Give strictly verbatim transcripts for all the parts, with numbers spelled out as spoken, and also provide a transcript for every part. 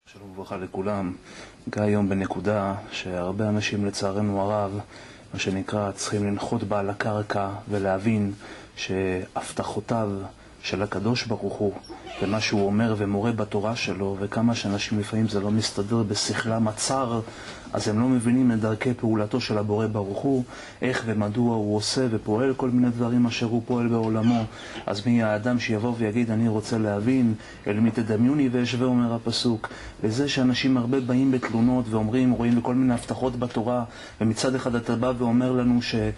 שלום וברכה לכולם. נגע היום בנקודה שהרבה אנשים לצערנו הרב, מה שנקרא, צריכים לנחות בה על הקרקע ולהבין שהבטחותיו של הקדוש ברוך הוא ומה שהוא אומר ומורה בתורה שלו, וכמה שאנשים לפעמים זה לא מסתדר בשכלם הצר, אז הם לא מבינים את דרכי פעולתו של הבורא ברוך הוא, איך ומדוע הוא עושה ופועל כל מיני דברים אשר הוא פועל בעולמו. אז מי האדם שיבוא ויגיד אני רוצה להבין, אל מי תדמיוני וישווה, אומר הפסוק. וזה שאנשים הרבה באים בתלונות ואומרים, רואים בכל מיני הבטחות בתורה, ומצד אחד אתה בא ואומר לנו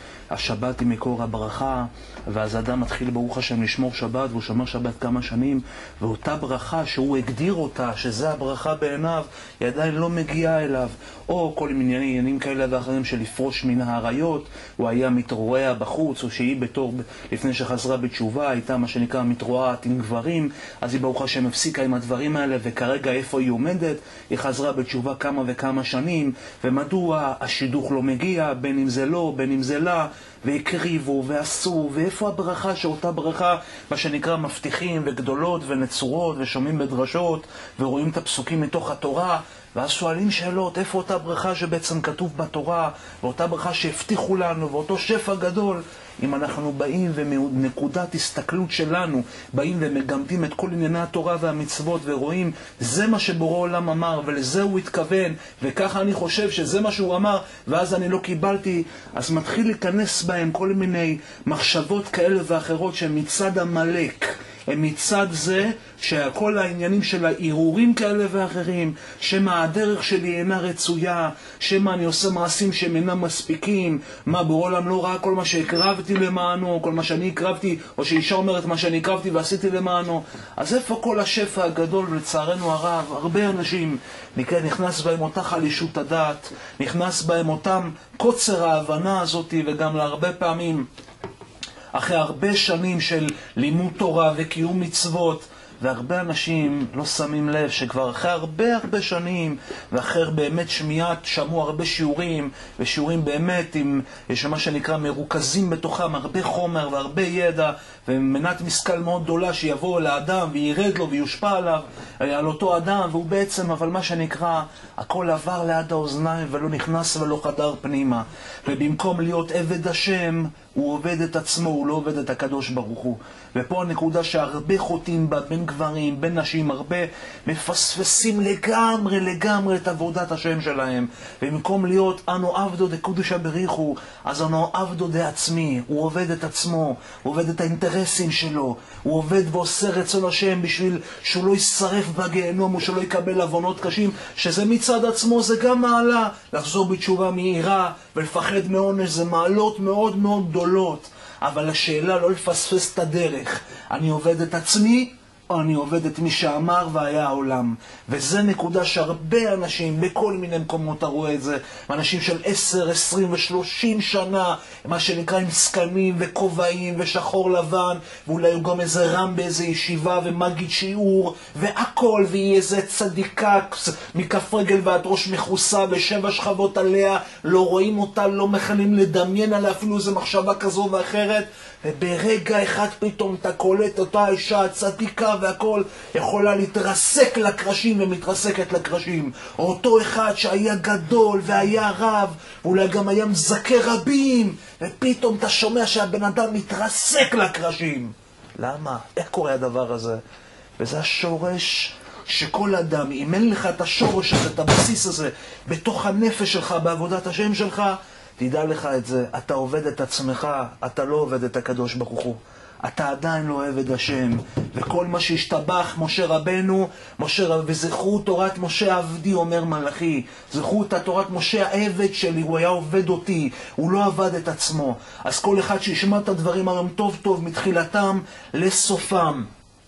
שהשבת היא מקור הברכה, ואז האדם מתחיל ברוך השם לשמור שבת, והוא שומר שבת כמה שנים, ואותה ברכה שהוא הגדיר אותה, שזה הברכה בעיניו, היא עדיין לא מגיעה אליו. או כל מיני עניינים כאלה ואחרים של לפרוש מן העריות, הוא היה מתרועע בחוץ, או שהיא בתור, לפני שחזרה בתשובה, הייתה מה שנקרא מתרועעת עם גברים, אז היא ברוך השם הפסיקה עם הדברים האלה, וכרגע איפה היא עומדת? היא חזרה בתשובה כמה וכמה שנים, ומדוע השידוך לא מגיע, בין אם זה לא, בין אם זה לה, והקריבו ועשו, ואיפה הברכה שאותה ברכה, מה שנקרא מבטיחים וגדולות ונצורות, ושומעים בדרשות, ורואים את הפסוקים מתוך התורה, ואז שואלים שאלות, איפה אותה ברכה שבעצם כתוב בתורה, ואותה ברכה שהבטיחו לנו, ואותו שפע גדול. אם אנחנו באים ומנקודת הסתכלות שלנו, באים ומגמדים את כל ענייני התורה והמצוות ורואים, זה מה שבורא עולם אמר, ולזה הוא התכוון, וככה אני חושב שזה מה שהוא אמר, ואז אני לא קיבלתי, אז מתחיל להיכנס בהם כל מיני מחשבות כאלה ואחרות שמצד המלאק, הם מצד זה שכל העניינים של העירורים כאלה ואחרים, שמה הדרך שלי אינה רצויה, שמה אני עושה מעשים שהם אינם מספיקים, מה בעולם לא ראה כל מה שהקרבתי למענו, כל מה שאני הקרבתי, או שאישה אומרת מה שאני הקרבתי ועשיתי למענו. אז איפה כל השפע הגדול? ולצערנו הרב, הרבה אנשים נכנס בהם אותה חלישות הדעת, נכנס בהם אותם קוצר ההבנה הזאת, וגם להרבה פעמים אחרי הרבה שנים של לימוד תורה וקיום מצוות, והרבה אנשים לא שמים לב שכבר אחרי הרבה הרבה שנים, ואחרי באמת שמיעת, שמעו הרבה שיעורים, ושיעורים באמת עם, יש מה שנקרא מרוכזים בתוכם, הרבה חומר והרבה ידע, ומנת משכל מאוד גדולה שיבוא לאדם וירד לו ויושפע עליו, על אותו אדם, והוא בעצם, אבל מה שנקרא, הכל עבר ליד האוזניים ולא נכנס ולא חדר פנימה. ובמקום להיות עבד השם, הוא עובד את עצמו, הוא לא עובד את הקדוש ברוך הוא. ופה הנקודה שהרבה חוטאים בה, בין גברים, בין נשים, הרבה מפספסים לגמרי, לגמרי את עבודת השם שלהם. ובמקום להיות אנו עבדו דקודשא בריחו, אז אנו עבדו דעצמי, הוא עובד את עצמו, הוא עובד את האינטרסים שלו, הוא עובד ועושה רצון השם בשביל שהוא לא ישרף בגיהנום, או שלא יקבל עוונות קשים, שזה מצד עצמו זה גם מעלה. לחזור בתשובה מהירה ולפחד מעונש זה מעלות מאוד מאוד גדולות, אבל השאלה לא לפספס את הדרך. אני עובד את עצמי או אני עובד את מי שאמר והיה העולם? וזה נקודה שהרבה אנשים בכל מיני מקומות אתה רואה את זה, אנשים של עשר, עשרים ושלושים שנה, מה שנקרא עם סקנים וכובעים ושחור לבן, ואולי הוא גם איזה רם באיזה ישיבה ומגיד שיעור והכל, והיא איזה צדיקה מכף רגל ועד ראש מכוסה ושבע שכבות עליה, לא רואים אותה, לא מכנים לדמיין עליה אפילו איזה מחשבה כזו ואחרת, וברגע אחד פתאום אתה קולט אותה אישה הצדיקה והכל יכולה להתרסק לקרשים ומתרסקת לקרשים. או אותו אחד שהיה גדול והיה רב ואולי גם היה מזכה רבים, ופתאום אתה שומע שהבן אדם מתרסק לקרשים. למה? איך קורה הדבר הזה? וזה השורש שכל אדם, אם אין לך את השורש הזה, את הבסיס הזה בתוך הנפש שלך, בעבודת השם שלך, תדע לך את זה, אתה עובד את עצמך, אתה לא עובד את הקדוש ברוך הוא. אתה עדיין לא עבד השם, וכל מה שהשתבח משה רבנו, משה רב, וזכרו תורת משה עבדי, אומר מלאכי, זכרו את תורת משה העבד שלי, הוא היה עובד אותי, הוא לא עבד את עצמו. אז כל אחד שישמע את הדברים היום טוב טוב מתחילתם לסופם,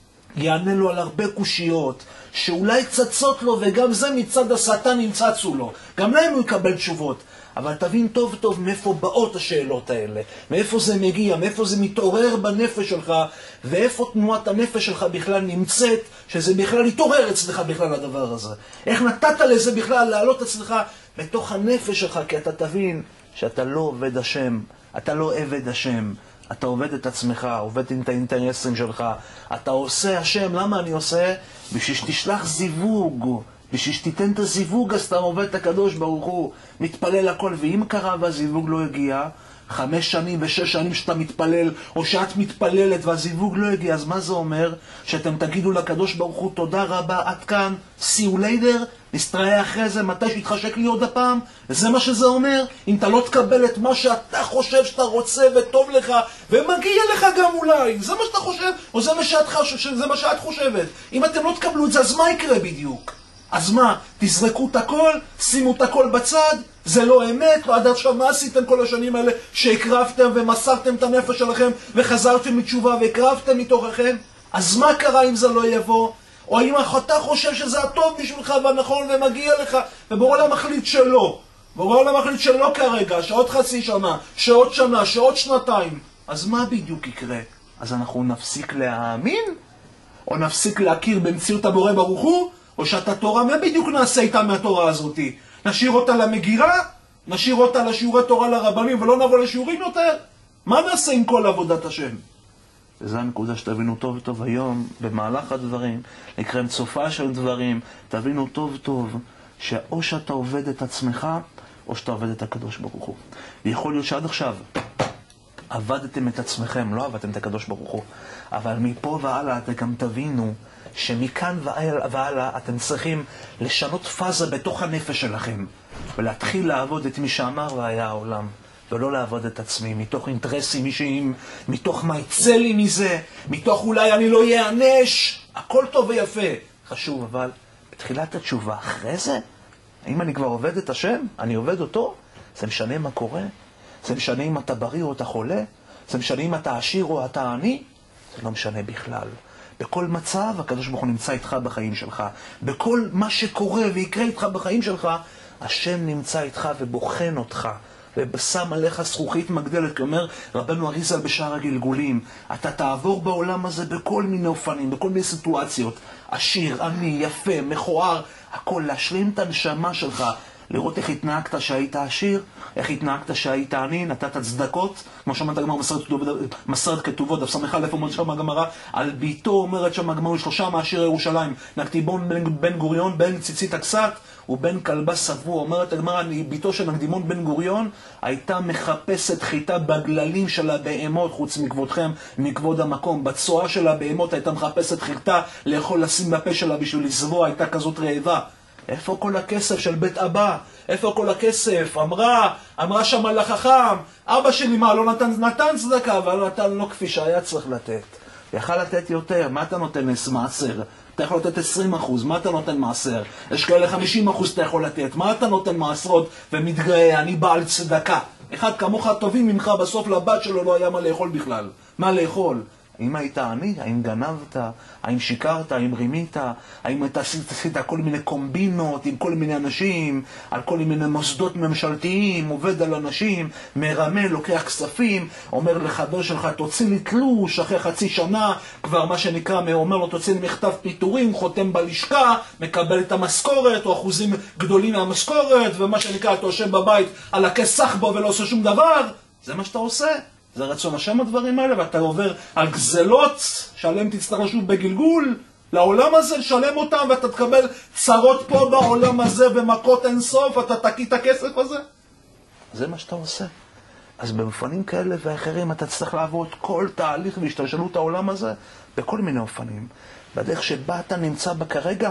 יענה לו על הרבה קושיות שאולי צצות לו, וגם זה מצד השטן ימצצו לו, גם להם הוא יקבל תשובות. אבל תבין טוב טוב מאיפה באות השאלות האלה, מאיפה זה מגיע, מאיפה זה מתעורר בנפש שלך, ואיפה תנועת הנפש שלך בכלל נמצאת, שזה בכלל יתעורר אצלך בכלל הדבר הזה. איך נתת לזה בכלל לעלות אצלך בתוך הנפש שלך, כי אתה תבין שאתה לא עובד השם, אתה לא עבד השם, אתה עובד את עצמך, עובד את האינטרסים שלך, אתה עושה השם. למה אני עושה? בשביל שתשלח זיווג בשביל שתיתן את הזיווג, אז אתה עובד את הקדוש ברוך הוא, מתפלל הכל, ואם קרה והזיווג לא הגיע, חמש שנים ושש שנים שאתה מתפלל, או שאת מתפללת והזיווג לא הגיע, אז מה זה אומר? שאתם תגידו לקדוש ברוך הוא, תודה רבה, עד כאן, see you later, נסתראה אחרי זה, מתי שיתחשק לי עוד הפעם? זה מה שזה אומר? אם אתה לא תקבל את מה שאתה חושב שאתה רוצה וטוב לך, ומגיע לך גם אולי, זה מה שאתה חושב, או זה מה שאת, זה מה שאת חושבת. אם אתם לא תקבלו את זה, אז מה יקרה בדיוק? אז מה, תזרקו את הכל, שימו את הכל בצד, זה לא אמת, ועד עכשיו מה עשיתם כל השנים האלה שהקרבתם ומסרתם את הנפש שלכם וחזרתם מתשובה והקרבתם מתוככם? אז מה קרה אם זה לא יבוא? או אם אתה חושב שזה הטוב בשבילך והנכון ומגיע לך, ובורא עולם מחליט שלא, בורא עולם מחליט שלא כרגע, שעוד חצי שנה, שעוד שנה, שעוד שנתיים, אז מה בדיוק יקרה? אז אנחנו נפסיק להאמין? או נפסיק להכיר במציאות הבורא ברוך הוא? או שאתה תורה, מה בדיוק נעשה איתה מהתורה הזאת? נשאיר אותה למגירה? נשאיר אותה לשיעורי תורה לרבנים ולא נבוא לשיעורים יותר? מה נעשה עם כל עבודת השם? וזו הנקודה שתבינו טוב טוב היום, במהלך הדברים, לקראת סופה של דברים, תבינו טוב טוב, שאו שאתה עובד את עצמך, או שאתה עובד את הקדוש ברוך הוא. ויכול להיות שעד עכשיו עבדתם את עצמכם, לא עבדתם את הקדוש ברוך הוא, אבל מפה והלאה אתם גם תבינו, שמכאן והלאה אתם צריכים לשנות פאזה בתוך הנפש שלכם ולהתחיל לעבוד את מי שאמר והיה העולם, ולא לעבוד את עצמי מתוך אינטרסים אישיים, מתוך מה יצא לי מזה, מתוך אולי אני לא יענש. הכל טוב ויפה, חשוב, אבל בתחילת התשובה אחרי זה, האם אני כבר עובד את השם? אני עובד אותו? זה משנה מה קורה? זה משנה אם אתה בריא או אתה חולה? זה משנה אם אתה עשיר או אתה עני? זה לא משנה בכלל. בכל מצב הקדוש ברוך הוא נמצא איתך בחיים שלך. בכל מה שקורה ויקרה איתך בחיים שלך, השם נמצא איתך ובוחן אותך ושם עליך זכוכית מגדלת. כלומר רבנו אריזל בשער הגלגולים, אתה תעבור בעולם הזה בכל מיני אופנים, בכל מיני סיטואציות, עשיר, עני, יפה, מכוער, הכל, להשלים את הנשמה שלך, לראות איך התנהגת שהיית עשיר, איך התנהגת שהיית עני, נתת צדקות, כמו שאמרת הגמרא מסרת כתובות, דף סמך א' אומרת שם הגמרא, על ביתו אומרת שם הגמרא, שלושה מעשיר ירושלים, נקדימון בן גוריון, בן ציצית הכסת, ובן כלבה סבוע. אומרת הגמרא, ביתו של נקדימון בן גוריון הייתה מחפשת חיטה בגללים של הבהמות, חוץ מכבודכם, מכבוד המקום. בצואה של הבהמות הייתה מחפשת חיטה לאכול, לשים בפה שלה בשביל לסבוע, הייתה כזאת רעבה. איפה כל הכסף של בית אבא? איפה כל הכסף? אמרה, אמרה שם על החכם, אבא שלי מה, לא נתן, נתן צדקה, אבל לא נתן לו כפי שהיה צריך לתת. יכל לתת יותר, מה אתה נותן מעשר? אתה יכול לתת עשרים אחוז, מה אתה נותן מעשר? יש כאלה חמישים אחוז אתה יכול לתת, מה אתה נותן מעשרות ומתגאה, אני בעל צדקה. אחד כמוך טובים ממך, בסוף לבת שלו לא היה מה לאכול בכלל. מה לאכול? האם היית עני? האם גנבת? האם שיקרת? האם רימית? האם אתה עשית כל מיני קומבינות עם כל מיני אנשים, על כל מיני מוסדות ממשלתיים, עובד על אנשים, מרמה, לוקח כספים, אומר לחבר שלך תוציא לי תלוש, אחרי חצי שנה כבר מה שנקרא, אומר לו תוציא לי מכתב פיטורים, חותם בלשכה, מקבל את המשכורת או אחוזים גדולים מהמשכורת, ומה שנקרא אתה יושב בבית על הכס סחבו ולא עושה שום דבר. זה מה שאתה עושה. זה רצון השם הדברים האלה, ואתה עובר על גזלות שעליהם תצטרך שוב בגלגול לעולם הזה, לשלם אותם, ואתה תקבל צרות פה בעולם הזה ומכות אין סוף, אתה תקיא את הכסף הזה. זה מה שאתה עושה. אז במפנים כאלה ואחרים אתה צריך לעבור את כל תהליך והשתלשלות העולם הזה בכל מיני אופנים. בדרך שבה אתה נמצא בה כרגע,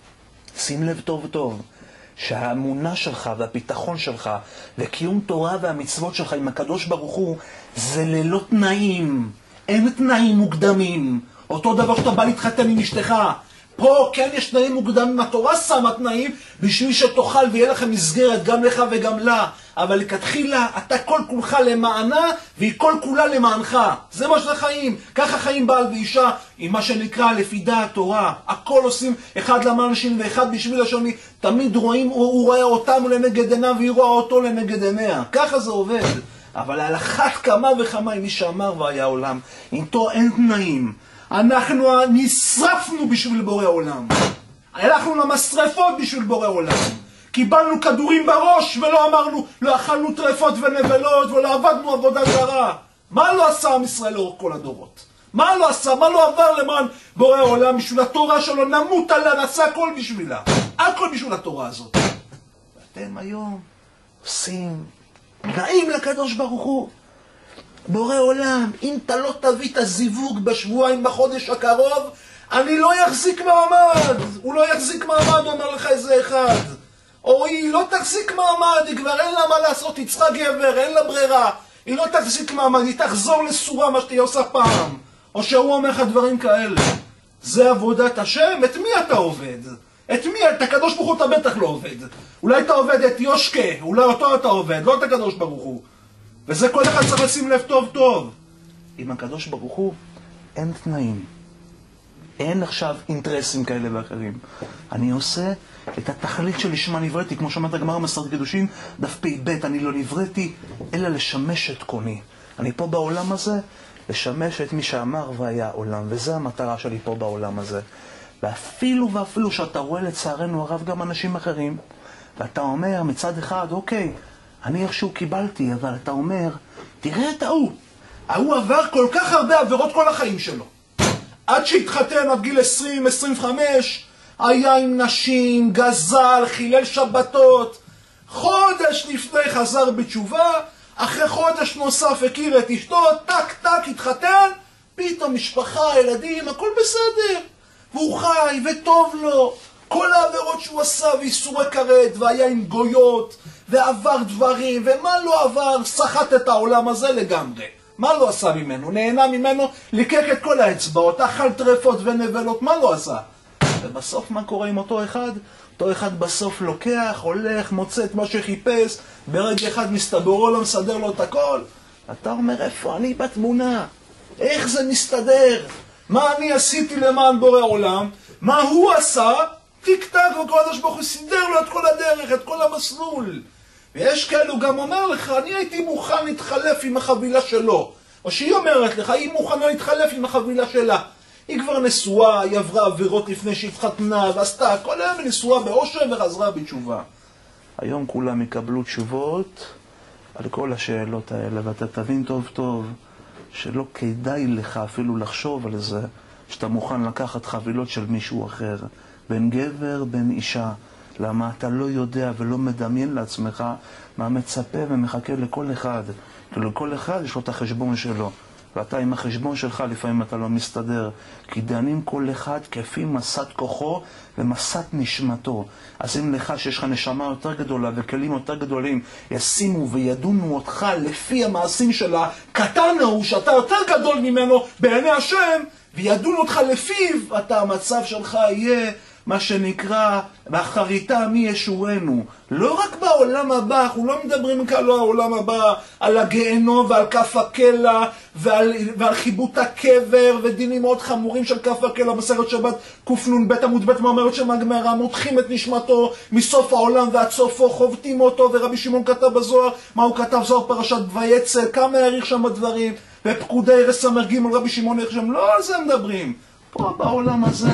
שים לב טוב טוב. שהאמונה שלך והביטחון שלך וקיום תורה והמצוות שלך עם הקדוש ברוך הוא זה ללא תנאים, אין תנאים מוקדמים. אותו דבר שאתה בא להתחתן עם אשתך, פה כן יש תנאים מוקדמים, התורה שמה תנאים בשביל שתאכל ויהיה לכם מסגרת גם לך וגם לה, אבל לכתחילה אתה כל כולך למענה והיא כל כולה למענך. זה מה שזה חיים, ככה חיים בעל ואישה עם מה שנקרא לפי דעת תורה. הכל עושים אחד למען השני ואחד בשביל השני, תמיד רואים, הוא, הוא רואה אותנו לנגד עיניו והיא רואה אותו לנגד עיניה, ככה זה עובד. אבל על אחת כמה וכמה עם מי שאמר והיה עולם, איתו אין תנאים. אנחנו נשרפנו בשביל בורא עולם, הלכנו למשרפות בשביל בורא עולם, קיבלנו כדורים בראש ולא אמרנו, לא אכלנו טרפות ונבלות ולא עבדנו עבודה זרה. מה לא עשה עם ישראל לאורך כל הדורות? מה לא עשה? מה לא עבר למען בורא עולם? בשביל התורה שלו נמות עליה, נעשה הכל בשבילה. הכל בשביל התורה הזאת. ואתם היום עושים, נעים לקדוש ברוך הוא. בורא עולם, אם אתה לא תביא את הזיווג בשבועיים בחודש הקרוב, אני לא יחזיק מעמד. הוא לא יחזיק מעמד, אומר לך איזה אחד. או היא לא תחזיק מעמד, היא כבר אין לה מה לעשות, היא צריכה גבר, אין לה ברירה. היא לא תחזיק מעמד, היא תחזור לסורה מה שתהיה עושה פעם. או שהוא אומר לך דברים כאלה. זה עבודת השם? את מי אתה עובד? את מי? את הקדוש ברוך הוא אתה בטח לא עובד. אולי אתה עובד את יושקה, אולי אותו אתה עובד, לא את הקדוש ברוך הוא. וזה כל אחד צריך לשים לב טוב טוב. עם הקדוש ברוך הוא אין תנאים. אין עכשיו אינטרסים כאלה ואחרים. אני עושה את התכלית שלשמה נבראתי, כמו שאומרת הגמרא מסכת קידושין, דף פ"ב, אני לא נבראתי, אלא לשמש את קוני. אני פה בעולם הזה, לשמש את מי שאמר והיה עולם, וזה המטרה שלי פה בעולם הזה. ואפילו ואפילו שאתה רואה לצערנו הרב גם אנשים אחרים, ואתה אומר מצד אחד, אוקיי, אני איכשהו קיבלתי, אבל אתה אומר, תראה את ההוא. ההוא עבר כל כך הרבה עבירות כל החיים שלו. עד שהתחתן עד גיל עשרים עשרים וחמש, היה עם נשים, גזל, חילל שבתות. חודש לפני חזר בתשובה, אחרי חודש נוסף הכיר את אשתו, טק טק התחתן, פתאום משפחה, ילדים, הכל בסדר. והוא חי וטוב לו. כל העבירות שהוא עשה ואיסורי כרת, והיה עם גויות, ועבר דברים, ומה לא עבר, סחט את העולם הזה לגמרי. מה לא עשה ממנו? נהנה ממנו, ליקק את כל האצבעות, אכל טרפות ונבלות, מה לא עשה? ובסוף מה קורה עם אותו אחד? אותו אחד בסוף לוקח, הולך, מוצא את מה שחיפש, ברגע אחד מסתברו לו, מסדר לו את הכל. אתה אומר, איפה אני בתמונה? איך זה מסתדר? מה אני עשיתי למען בורא עולם? מה הוא עשה? טיק טק וקודש ברוך הוא סידר לו את כל הדרך, את כל המסלול. ויש כאלו גם אומר לך, אני הייתי מוכן להתחלף עם החבילה שלו. או שהיא אומרת לך, היא מוכנה להתחלף עם החבילה שלה. היא כבר נשואה, היא עברה עבירות לפני שהתחתנה, ועשתה הכל היום נשואה באושר וחזרה בתשובה. היום כולם יקבלו תשובות על כל השאלות האלה, ואתה תבין טוב טוב שלא כדאי לך אפילו לחשוב על זה, שאתה מוכן לקחת חבילות של מישהו אחר, בין גבר, בין אישה. למה אתה לא יודע ולא מדמיין לעצמך מה מצפה ומחכה לכל אחד. כי לכל אחד יש לו את החשבון שלו. ואתה עם החשבון שלך לפעמים אתה לא מסתדר. כי דנים כל אחד כפי מסת כוחו ומסת נשמתו. אז אם לך שיש לך נשמה יותר גדולה וכלים יותר גדולים ישימו וידונו אותך לפי המעשים של הקטן ההוא שאתה יותר גדול ממנו בעיני השם, וידונו אותך לפיו, אתה המצב שלך יהיה מה שנקרא באחריתה מי ישורנו. לא רק בעולם הבא, אנחנו לא מדברים כאן על העולם הבא, על הגיהנום ועל כף הקלע ועל, ועל חיבוט הקבר ודינים מאוד חמורים של כף הקלע. בסרט שבת קנ"ב עמוד ב' מאמרת שמגמרה, מותחים את נשמתו מסוף העולם ועד סופו, חובטים אותו. ורבי שמעון כתב בזוהר, מה הוא כתב? זוהר פרשת ויצא, כמה העריך שם הדברים, ופקודי ערש ס"ג רבי שמעון העריך שם. לא על זה מדברים, פה בעולם הזה.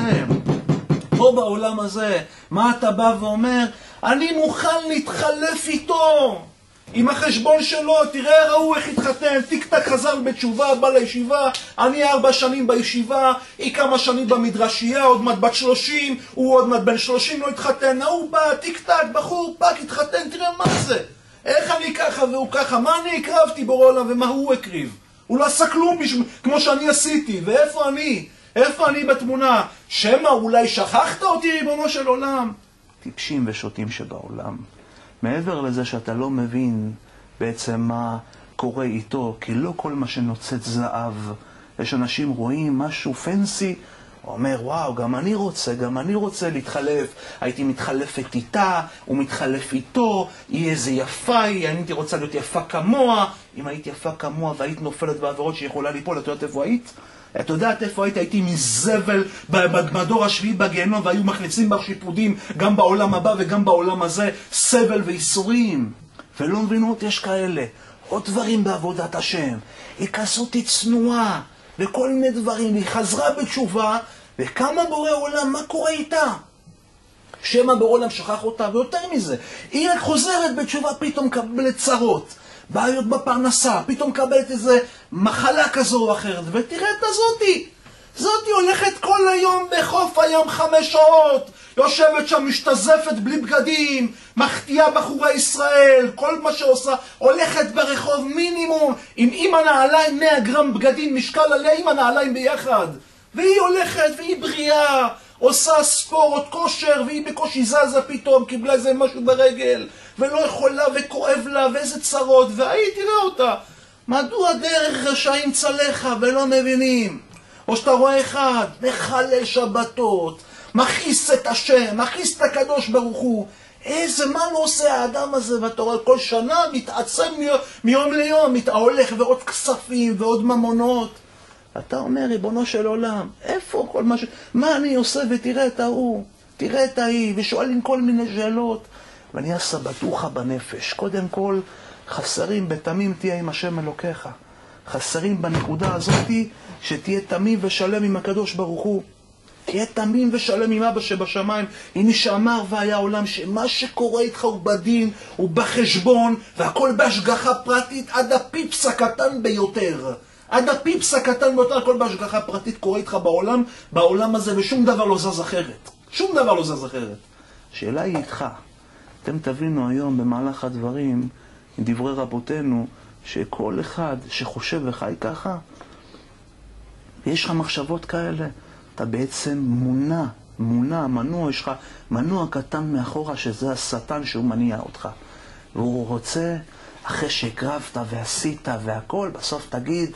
פה בעולם הזה, מה אתה בא ואומר? אני מוכן להתחלף איתו עם החשבון שלו. תראה ראו איך התחתן, טיק טק חזר בתשובה, בא לישיבה, אני ארבע שנים בישיבה, היא כמה שנים במדרשייה, עוד מעט בת שלושים, הוא עוד מעט בן שלושים לא התחתן, הוא בא, טיק טק, בחור פק התחתן, תראה מה זה? איך אני ככה והוא ככה? מה אני הקרבתי בורא עולם ומה הוא הקריב? הוא לא עשה כלום כמו שאני עשיתי, ואיפה אני? איפה אני בתמונה? שמה אולי שכחת אותי ריבונו של עולם? טיפשים ושוטים שבעולם. מעבר לזה שאתה לא מבין בעצם מה קורה איתו, כי לא כל מה שנוצץ זהב. יש אנשים רואים משהו פנסי, הוא אומר וואו גם אני רוצה, גם אני רוצה להתחלף, הייתי מתחלפת איתה, הוא מתחלף איתו, היא איזה יפה היא, אני הייתי רוצה להיות יפה כמוה. אם הייתי יפה כמוה והיית נופלת בעבירות שיכולה ליפול, את יודעת איפה היית? את יודעת איפה היית? הייתי מזבל בדור השביעי בגיהנום, והיו מכניסים בה שיפודים גם בעולם הבא וגם בעולם הזה, סבל ואיסורים. ולא מבינות, יש כאלה עוד דברים בעבודת השם. היא כזאת צנועה וכל מיני דברים, היא חזרה בתשובה וכמה בורא עולם, מה קורה איתה? שמה בורא עולם שכח אותה, ויותר מזה היא רק חוזרת בתשובה, פתאום קבלת צרות, בעיות בפרנסה, פתאום קבלת איזה מחלה כזו או אחרת. ותראה את הזאתי, זאתי הולכת כל היום בחוף הים חמש שעות, יושבת שם, משתזפת בלי בגדים, מחטיאה בחורי ישראל, כל מה שעושה, הולכת ברחוב מינימום, עם אמא נעליים, מאה גרם בגדים, משקל עליה אמא נעליים ביחד. והיא הולכת והיא בריאה, עושה ספורט, כושר, והיא בקושי זזה פתאום, קיבלה איזה משהו ברגל, ולא יכולה וכואב לה, ואיזה צרות, והיא תראה אותה. מדוע דרך רשעים צלחה ולא מבינים? או שאתה רואה אחד, מחלל שבתות, מכעיס את השם, מכעיס את הקדוש ברוך הוא. איזה מה לא עושה האדם הזה? ואתה רואה כל שנה מתעצם מיום ליום, הולך ועוד כספים ועוד ממונות. אתה אומר, ריבונו של עולם, איפה כל מה ש... מה אני עושה? ותראה את ההוא, תראה את ההיא, ושואלים כל מיני שאלות. ואני אסבתוך בנפש. קודם כל, חסרים בתמים תהיה עם השם אלוקיך. חסרים בנקודה הזאת שתהיה תמים ושלם עם הקדוש ברוך הוא. תהיה תמים ושלם עם אבא שבשמיים. הנה שאמר והיה עולם שמה שקורה איתך הוא בדין, הוא בחשבון, והכל בהשגחה פרטית עד הפיפס הקטן ביותר. עד הפיפס הקטן ביותר, הכל בהשגחה פרטית קורה איתך בעולם, בעולם הזה, ושום דבר לא זז אחרת. שום דבר לא זז אחרת. השאלה היא איתך. אתם תבינו היום במהלך הדברים, דברי רבותינו, שכל אחד שחושב וחי ככה, ויש לך מחשבות כאלה, אתה בעצם מונע, מונע, מנוע, יש לך מנוע קטן מאחורה שזה השטן שהוא מניע אותך. והוא רוצה, אחרי שהקרבת ועשית והכל, בסוף תגיד,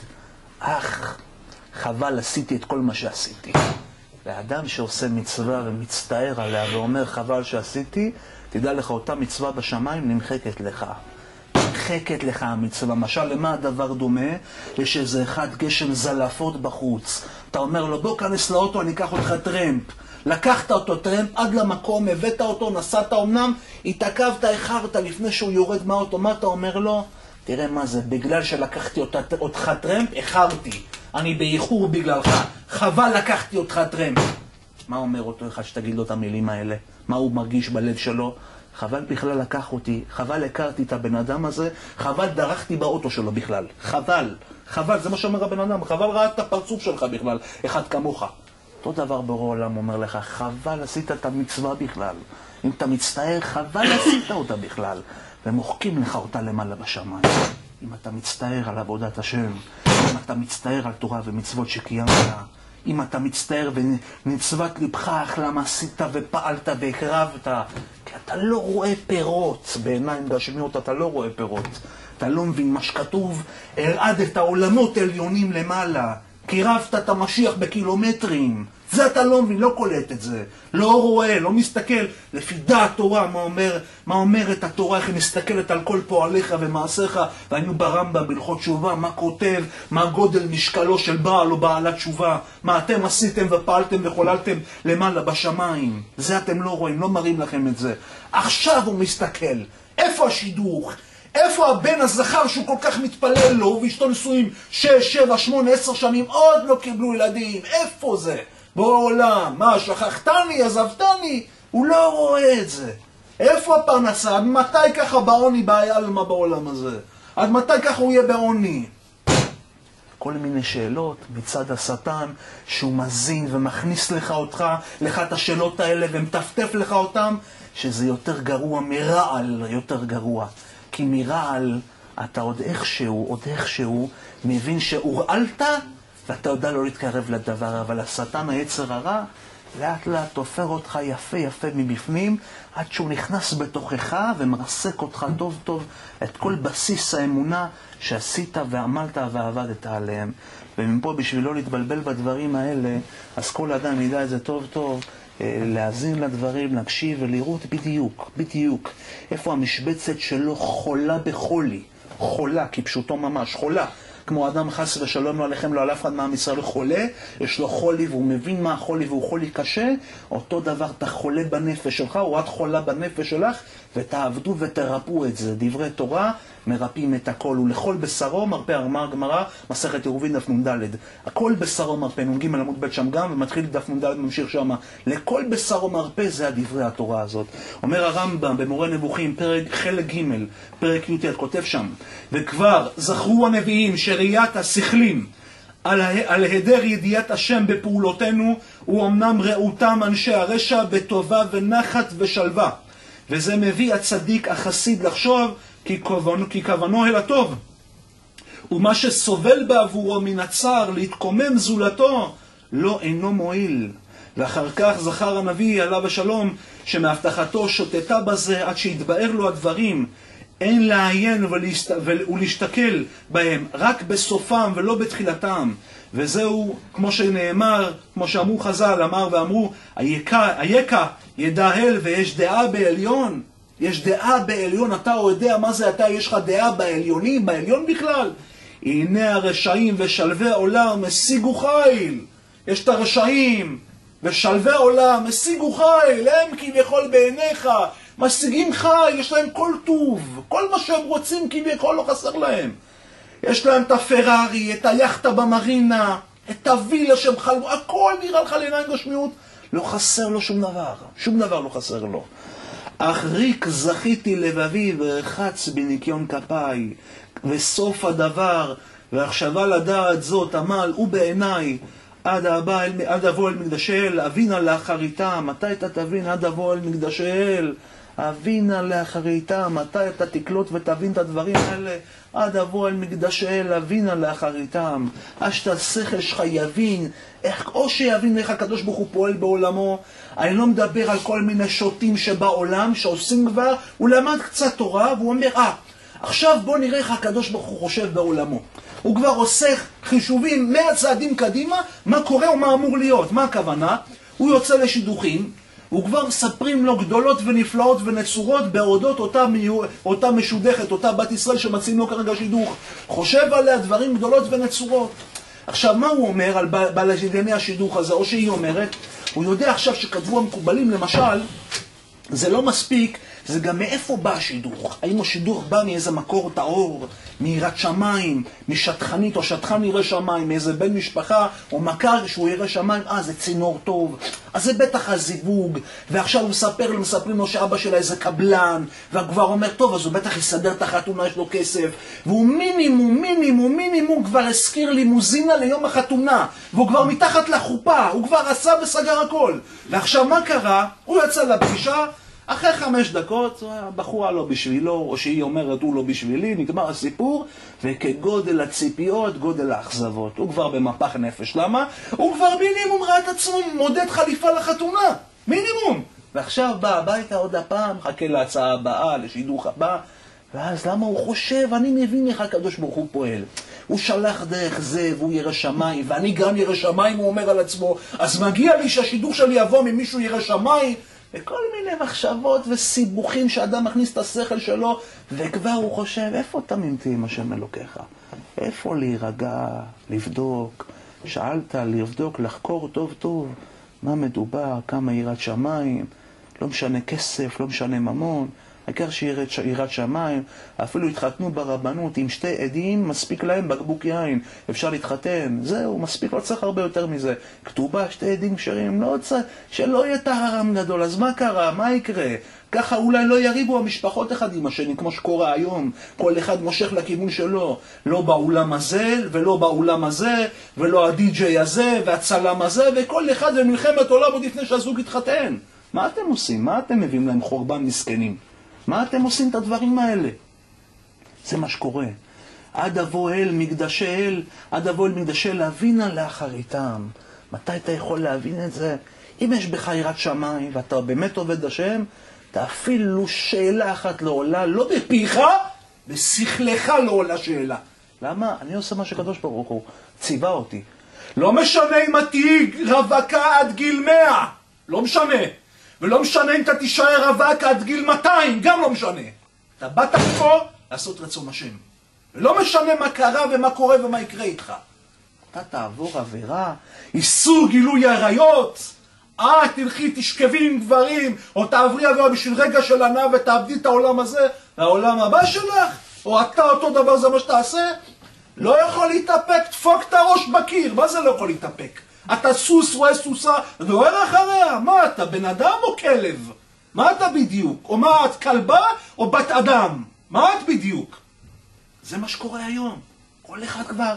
אך, חבל, עשיתי את כל מה שעשיתי. והאדם שעושה מצווה ומצטער עליה ואומר חבל שעשיתי, תדע לך, אותה מצווה בשמיים נמחקת לך. נמחקת לך המצווה. משל, למה הדבר דומה? יש איזה אחד גשם זלפות בחוץ. אתה אומר לו, בוא כנס לאוטו, אני אקח אותך טרמפ. לקחת אותו טרמפ עד למקום, הבאת אותו, נסעת אומנם, התעכבת, איחרת לפני שהוא יורד מהאוטו. מה אתה אומר לו? תראה מה זה, בגלל שלקחתי אותה, אותך טרמפ, איחרתי. אני באיחור בגללך. חבל לקחתי אותך טרמפ. מה אומר אותו אחד שתגיד לו את המילים האלה? מה הוא מרגיש בלב שלו? חבל בכלל לקח אותי, חבל הכרתי את הבן אדם הזה, חבל דרכתי באוטו שלו בכלל. חבל, חבל, זה מה שאומר הבן אדם, חבל ראה את הפרצוף שלך בכלל, אחד כמוך. אותו דבר ברור העולם אומר לך, חבל עשית את המצווה בכלל. אם אתה מצטער, חבל עשית אותה בכלל. ומוחקים לך אותה למעלה בשמיים. אם אתה מצטער על עבודת השם, אם אתה מצטער על תורה ומצוות שקיימת, אם אתה מצטער ונצבת לבך, אך למה עשית ופעלת והקרבת, כי אתה לא רואה פירות, בעיניים גשמיות אתה לא רואה פירות. אתה לא מבין מה שכתוב, הרעדת עולמות עליונים למעלה, קירבת את המשיח בקילומטרים. זה אתה לא מבין, לא קולט את זה. לא רואה, לא מסתכל. לפי דעת תורה, מה אומר, מה אומרת התורה, איך היא מסתכלת על כל פועליך ומעשיך, והיינו ברמב"ם בהלכות תשובה, מה כותב, מה גודל משקלו של בעל או בעלת תשובה, מה אתם עשיתם ופעלתם וחוללתם למעלה בשמיים. זה אתם לא רואים, לא מראים לכם את זה. עכשיו הוא מסתכל. איפה השידוך? איפה הבן הזכר שהוא כל כך מתפלל לו, ואשתו נשואים שש, שבע, שמונה, עשר שנים, עוד לא קיבלו ילדים? איפה זה? בעולם, מה, שכחתני, עזבתני? הוא לא רואה את זה. איפה הפרנסה? עד מתי ככה בעוני בעיה למה בעולם הזה? עד מתי ככה הוא יהיה בעוני? כל מיני שאלות מצד השטן שהוא מזין ומכניס לך אותך, לך את השאלות האלה ומטפטף לך אותם, שזה יותר גרוע מרעל, יותר גרוע. כי מרעל אתה עוד איכשהו, עוד איכשהו מבין שהורעלת, ואתה יודע לא להתקרב לדבר, אבל השטן, היצר הרע, לאט לאט תופר אותך יפה יפה מבפנים, עד שהוא נכנס בתוכך ומרסק אותך טוב טוב את כל בסיס האמונה שעשית ועמלת ועבדת עליהם. ומפה בשביל לא להתבלבל בדברים האלה, אז כל אדם ידע את זה טוב טוב, להאזין לדברים, להקשיב ולראות בדיוק, בדיוק, איפה המשבצת שלו חולה בחולי, חולה, כפשוטו ממש, חולה. כמו אדם חס ושלום לא עליכם, לא על אף אחד מעם ישראל חולה, יש לו חולי והוא מבין מה החולי והוא חולי קשה, אותו דבר אתה חולה בנפש שלך, או את חולה בנפש שלך, ותעבדו ותרפאו את זה. דברי תורה מרפאים את הכל, ולכל בשרו מרפא, אמר גמרא, מסכת עירובין דף נ"ד. הכל בשרו מרפא, נ"ג עמוד ב' שם גם, ומתחיל דף נ"ד ממשיך שם. לכל בשרו מרפא, זה הדברי התורה הזאת. אומר הרמב"ם במורה נבוכים, פרק חלק ג', פרק י"ט, כותב שם, וכבר זכרו הנביאים שראיית השכלים על, על היעדר ידיעת השם בפעולותינו, הוא אמנם ראותם אנשי הרשע בטובה ונחת ושלווה. וזה מביא הצדיק החסיד לחשוב כי כוונו, כי כוונו אל הטוב. ומה שסובל בעבורו מן הצער להתקומם זולתו, לא אינו מועיל. ואחר כך זכר הנביא עליו השלום שמהבטחתו שוטטה בזה עד שהתבאר לו הדברים. אין לעיין ולהסת... ולהשתכל בהם, רק בסופם ולא בתחילתם. וזהו, כמו שנאמר, כמו שאמרו חז"ל, אמר ואמרו, היקה, היקה ידעל ויש דעה בעליון. יש דעה בעליון, אתה או יודע מה זה אתה, יש לך דעה בעליונים, בעליון בכלל. הנה הרשעים ושלבי עולם השיגו חיל. יש את הרשעים ושלבי עולם השיגו חיל, הם כביכול בעיניך משיגים חיל, יש להם כל טוב, כל מה שהם רוצים כביכול לא חסר להם. יש להם את הפרארי, את היחטה במרינה, את הווילה שהם חלמו, הכל נראה לך לעיניים גשמיות, לא חסר לו שום דבר, שום דבר לא חסר לו. אך ריק זכיתי לבבי ורחץ בניקיון כפיי, וסוף הדבר והחשבה לדעת זאת עמל ובעיניי עד הבא אל, עד אבוא אל מקדשי אל, אבינה לאחריתה, מתי אתה תבין עד אבוא אל מקדשי אל? אבינה לאחריתה, מתי אתה תקלוט ותבין את הדברים האלה? עד אבוא אל מקדשי אל, אבינה לאחריתם. עד שהשכל שלך יבין, איך, או שיבין איך הקדוש ברוך הוא פועל בעולמו. אני לא מדבר על כל מיני שוטים שבעולם, שעושים כבר, הוא למד קצת תורה, והוא אומר, אה, עכשיו בוא נראה איך הקדוש ברוך הוא חושב בעולמו. הוא כבר עושה חישובים מאה צעדים קדימה, מה קורה ומה אמור להיות. מה הכוונה? הוא יוצא לשידוכים, הוא כבר מספרים לו גדולות ונפלאות ונצורות בעודות אותה, אותה משודכת, אותה בת ישראל שמציעים לו כרגע שידוך. חושב עליה דברים גדולות ונצורות. עכשיו, מה הוא אומר על בעל ענייני השידוך הזה, או שהיא אומרת? הוא יודע עכשיו שכתבו המקובלים, למשל, זה לא מספיק, זה גם מאיפה בא השידוך. האם השידוך בא מאיזה מקור טהור, מיראת שמיים, משטחנית או שטחן ירא שמיים, מאיזה בן משפחה או מכר שהוא ירא שמיים, אה, זה צינור טוב, אז זה בטח הזיווג. ועכשיו הוא מספר לו, מספרים לו שאבא שלה איזה קבלן, והכבר אומר, טוב, אז הוא בטח יסדר את החתונה, יש לו כסף, והוא מינימום, מינימום, מינימום כבר הזכיר לימוזינה ליום החתונה, והוא כבר מתחת לחופה, הוא כבר עשה וסגר הכל. ועכשיו מה קרה? הוא יצא לפגישה, אחרי חמש דקות, הבחורה לא בשבילו, או שהיא אומרת, הוא לא בשבילי, נגמר הסיפור, וכגודל הציפיות, גודל האכזבות. הוא כבר במפח נפש. למה? הוא כבר מינימום ראה את עצמו, מודד חליפה לחתונה. מינימום. ועכשיו בא הביתה עוד הפעם, חכה להצעה הבאה, לשידוך הבא, ואז למה הוא חושב, אני מבין איך הקדוש ברוך הוא פועל. הוא שלח דרך זה, והוא ירא שמיים, ואני גם ירא שמיים, הוא אומר על עצמו, אז מגיע לי שהשידוך שלי יבוא ממישהו ירא שמיים, וכל מיני מחשבות וסיבוכים שאדם מכניס את השכל שלו, וכבר הוא חושב, איפה תמימתי עם השם אלוקיך? איפה להירגע, לבדוק? שאלת, לבדוק, לחקור טוב טוב, מה מדובר, כמה יראת שמיים, לא משנה כסף, לא משנה ממון, העיקר שיראת שמיים, אפילו התחתנו ברבנות עם שתי עדים, מספיק להם בקבוק יין, אפשר להתחתן, זהו, מספיק, לא צריך הרבה יותר מזה. כתובה, שתי עדים כשרים, לא צריך, שלא יהיה טהרם גדול, אז מה קרה, מה יקרה? ככה אולי לא יריבו המשפחות אחד עם השני, כמו שקורה היום, כל אחד מושך לכיוון שלו, לא באולם הזה, ולא באולם הזה, ולא הדי-ג'יי הזה, והצלם הזה, וכל אחד במלחמת עולם עוד לפני שהזוג התחתן. מה אתם עושים? מה אתם מביאים להם חורבן מסכנים? מה אתם עושים את הדברים האלה? זה מה שקורה. עד אבוא אל מקדשי אל, עד אבוא אל מקדשי אל, להבינה לאחריתם. מתי אתה יכול להבין את זה? אם יש בך יראת שמיים ואתה באמת עובד השם, אתה אפילו שאלה אחת לא עולה, לא בפיך, בשכלך לא עולה שאלה. למה? אני עושה מה שקדוש ברוך הוא ציווה אותי. לא משנה אם תהיי רווקה עד גיל מאה, לא משנה. ולא משנה אם אתה תישאר רווק עד גיל מאתיים, גם לא משנה. אתה באת פה לעשות רצון השם. ולא משנה מה קרה ומה קורה ומה יקרה איתך. אתה תעבור עבירה, איסור גילוי עריות, אה, תלכי, תשכבי עם גברים, או תעברי עבירה בשביל רגע של ענה ותעבדי את העולם הזה, והעולם הבא שלך, או אתה אותו דבר זה מה שתעשה, לא יכול להתאפק, תפוק את הראש בקיר. מה זה לא יכול להתאפק? אתה סוס, רואה סוסה, דוהר אחריה. מה אתה, בן אדם או כלב? מה אתה בדיוק? או מה את, כלבה או בת אדם? מה את בדיוק? זה מה שקורה היום. כל אחד כבר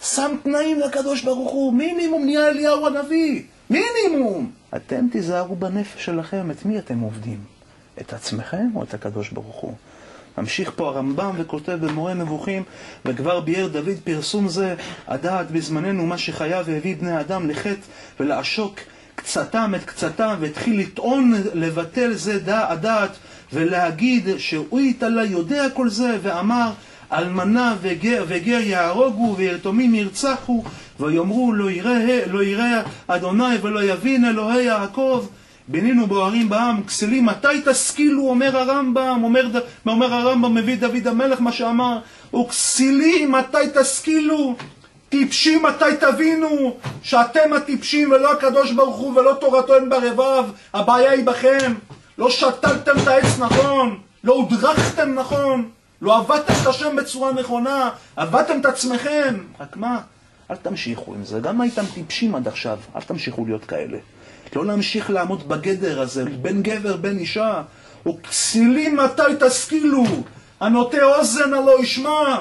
שם תנאים לקדוש ברוך הוא, מינימום נהיה אליהו הנביא, מינימום. אתם תיזהרו בנפש שלכם, את מי אתם עובדים? את עצמכם או את הקדוש ברוך הוא? ממשיך פה הרמב"ם וכותב במורה נבוכים, וכבר ביאר דוד פרסום זה, הדעת בזמננו מה שחייב והביא בני אדם לחטא ולעשוק קצתם את קצתם, והתחיל לטעון לבטל זה דע, הדעת ולהגיד שהוא יתעלה יודע כל זה, ואמר אלמנה וגר, וגר יהרוגו ויתומים ירצחו ויאמרו לא יראה, לא יראה אדוני ולא יבין אלוהי יעקב. בינינו בוערים בעם, כסלים, מתי תשכילו, אומר הרמב"ם, אומר, אומר הרמב"ם, מביא דוד המלך מה שאמר, וכסלים, מתי תשכילו, טיפשים, מתי תבינו, שאתם הטיפשים ולא הקדוש ברוך הוא ולא תורתו אין ברבב, הבעיה היא בכם, לא שתלתם את העץ נכון, לא הודרכתם נכון, לא עבדתם את השם בצורה נכונה, עבדתם את עצמכם, רק מה? אל תמשיכו עם זה, גם הייתם טיפשים עד עכשיו, אל תמשיכו להיות כאלה. לא להמשיך לעמוד בגדר הזה, בין גבר, בין אישה. וכסילים מתי תשכילו, הנוטה אוזן הלא ישמע,